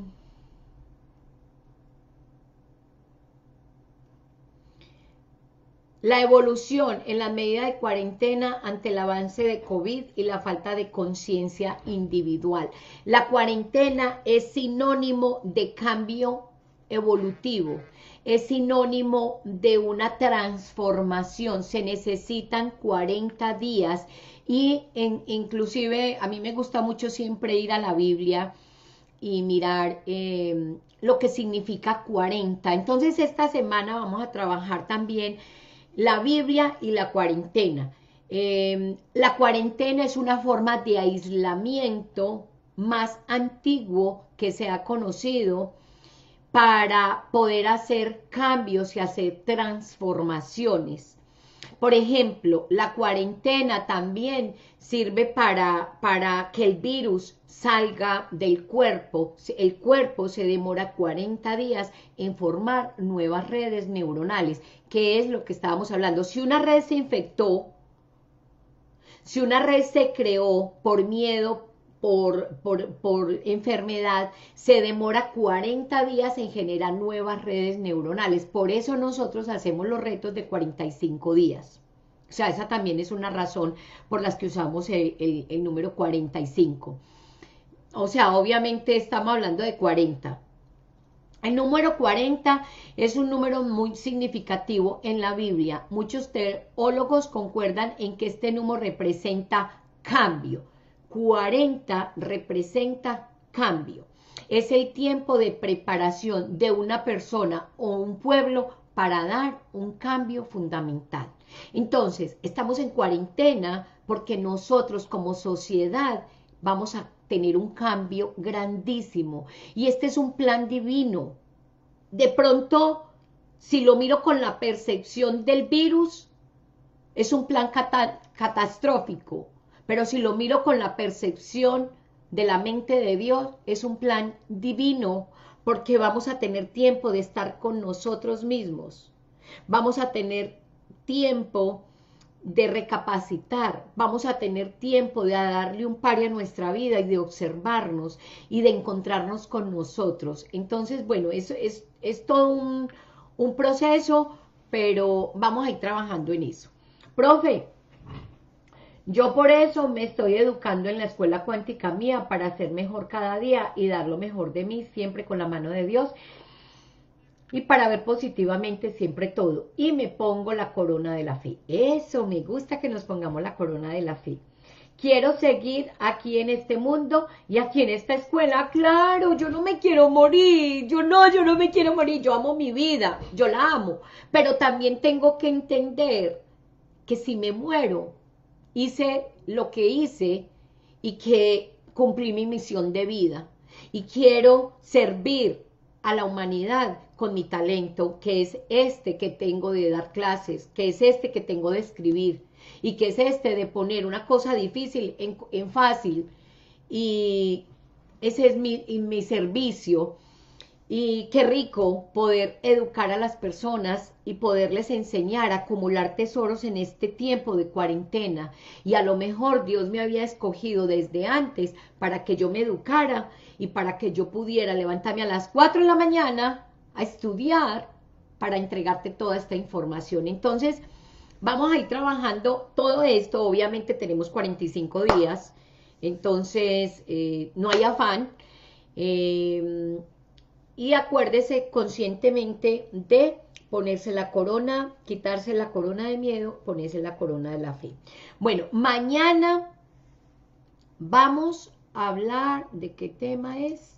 S1: La evolución en la medida de cuarentena ante el avance de COVID y la falta de conciencia individual. La cuarentena es sinónimo de cambio evolutivo, es sinónimo de una transformación. Se necesitan cuarenta días y en, inclusive a mí me gusta mucho siempre ir a la Biblia y mirar eh, lo que significa cuarenta. Entonces esta semana vamos a trabajar también la Biblia y la cuarentena. Eh, la cuarentena es una forma de aislamiento más antiguo que se ha conocido para poder hacer cambios y hacer transformaciones. Por ejemplo, la cuarentena también sirve para, para que el virus salga del cuerpo. El cuerpo se demora cuarenta días en formar nuevas redes neuronales, que es lo que estábamos hablando. Si una red se infectó, si una red se creó por miedo, por, por, por enfermedad, se demora cuarenta días en generar nuevas redes neuronales. Por eso nosotros hacemos los retos de cuarenta y cinco días. O sea, esa también es una razón por las que usamos el, el, el número cuarenta y cinco. O sea, obviamente estamos hablando de cuarenta. El número cuarenta es un número muy significativo en la Biblia. Muchos teólogos concuerdan en que este número representa cambio. cuarenta representa cambio. Es el tiempo de preparación de una persona o un pueblo para dar un cambio fundamental. Entonces, estamos en cuarentena porque nosotros como sociedad vamos a tener un cambio grandísimo. Y este es un plan divino. De pronto, si lo miro con la percepción del virus, es un plan cata- catastrófico. Pero si lo miro con la percepción de la mente de Dios, es un plan divino, porque vamos a tener tiempo de estar con nosotros mismos. Vamos a tener tiempo de recapacitar, vamos a tener tiempo de darle un pare a nuestra vida y de observarnos y de encontrarnos con nosotros. Entonces, bueno, eso es, es todo un, un proceso, pero vamos a ir trabajando en eso. Profe, Yo por eso me estoy educando en la escuela cuántica mía para ser mejor cada día y dar lo mejor de mí siempre con la mano de Dios y para ver positivamente siempre todo. Y me pongo la corona de la fe. Eso, me gusta que nos pongamos la corona de la fe. Quiero seguir aquí en este mundo y aquí en esta escuela. Claro, yo no me quiero morir. Yo no, yo no me quiero morir. Yo amo mi vida. Yo la amo. Pero también tengo que entender que si me muero, hice lo que hice y que cumplí mi misión de vida. Y quiero servir a la humanidad con mi talento, que es este que tengo de dar clases, que es este que tengo de escribir, y que es este de poner una cosa difícil en, en fácil, y ese es mi, mi servicio, y qué rico poder educar a las personas y poderles enseñar a acumular tesoros en este tiempo de cuarentena, y a lo mejor Dios me había escogido desde antes para que yo me educara, y para que yo pudiera levantarme a las cuatro de la mañana a estudiar para entregarte toda esta información. Entonces, vamos a ir trabajando todo esto. Obviamente tenemos cuarenta y cinco días, entonces eh, no hay afán. Eh, y acuérdese conscientemente de ponerse la corona, quitarse la corona de miedo, ponerse la corona de la fe. Bueno, mañana vamos a hablar de qué tema es.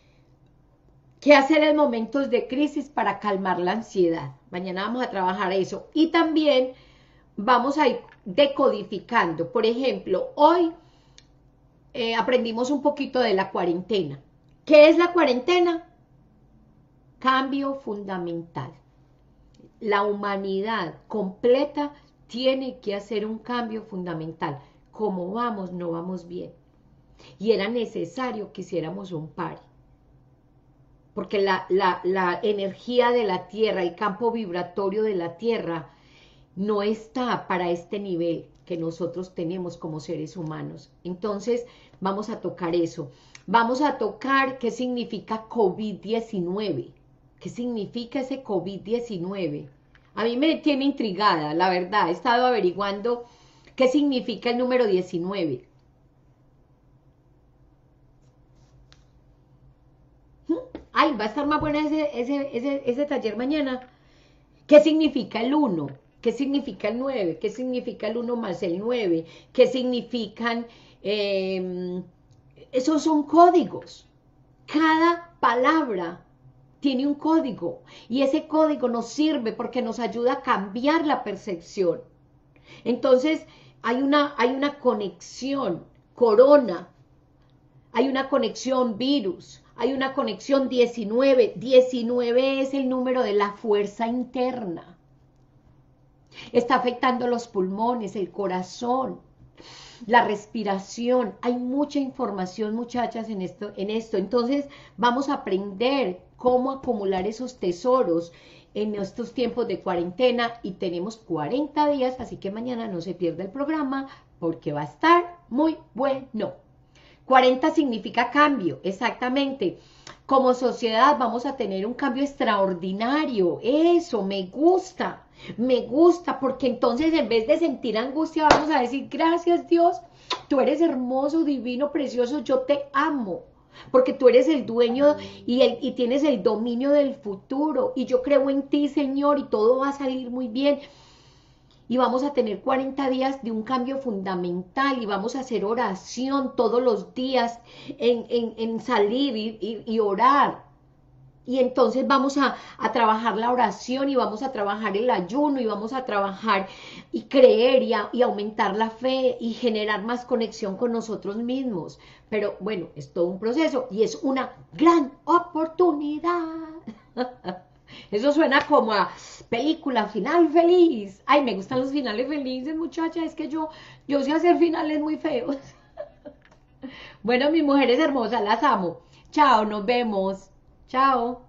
S1: ¿Qué hacer en momentos de crisis para calmar la ansiedad? Mañana vamos a trabajar eso. Y también vamos a ir decodificando. Por ejemplo, hoy eh, aprendimos un poquito de la cuarentena. ¿Qué es la cuarentena? Cambio fundamental. La humanidad completa tiene que hacer un cambio fundamental. Como vamos, no vamos bien. Y era necesario que hiciéramos un pare. Porque la, la, la energía de la Tierra, el campo vibratorio de la Tierra, no está para este nivel que nosotros tenemos como seres humanos. Entonces, vamos a tocar eso. Vamos a tocar qué significa COVID diecinueve. ¿Qué significa ese COVID diecinueve? A mí me tiene intrigada, la verdad. He estado averiguando qué significa el número diecinueve. Ay, va a estar más buena ese, ese, ese, ese taller mañana. ¿Qué significa el uno? ¿Qué significa el nueve? ¿Qué significa el uno más el nueve? ¿Qué significan? Eh, esos son códigos. Cada palabra tiene un código. Y ese código nos sirve porque nos ayuda a cambiar la percepción. Entonces, hay una, hay una conexión. Corona. Hay una conexión virus. Hay una conexión diecinueve. diecinueve es el número de la fuerza interna. Está afectando los pulmones, el corazón, la respiración. Hay mucha información, muchachas, en esto, en esto. Entonces, vamos a aprender cómo acumular esos tesoros en estos tiempos de cuarentena. Y tenemos cuarenta días, así que mañana no se pierda el programa porque va a estar muy bueno. cuarenta significa cambio, exactamente. Como sociedad vamos a tener un cambio extraordinario. Eso, me gusta, me gusta, porque entonces en vez de sentir angustia vamos a decir, gracias Dios, tú eres hermoso, divino, precioso, yo te amo. Porque tú eres el dueño y, el, y tienes el dominio del futuro. Y yo creo en ti, Señor, y todo va a salir muy bien. Y vamos a tener cuarenta días de un cambio fundamental y vamos a hacer oración todos los días en, en, en salir y, y, y orar. Y entonces vamos a, a trabajar la oración y vamos a trabajar el ayuno y vamos a trabajar y creer y, a, y aumentar la fe y generar más conexión con nosotros mismos. Pero bueno, es todo un proceso y es una gran oportunidad. Eso suena como a película, final feliz. Ay, me gustan los finales felices, muchacha. Es que yo, yo sé hacer finales muy feos. Bueno, mis mujeres hermosas, las amo. Chao, nos vemos. Chao.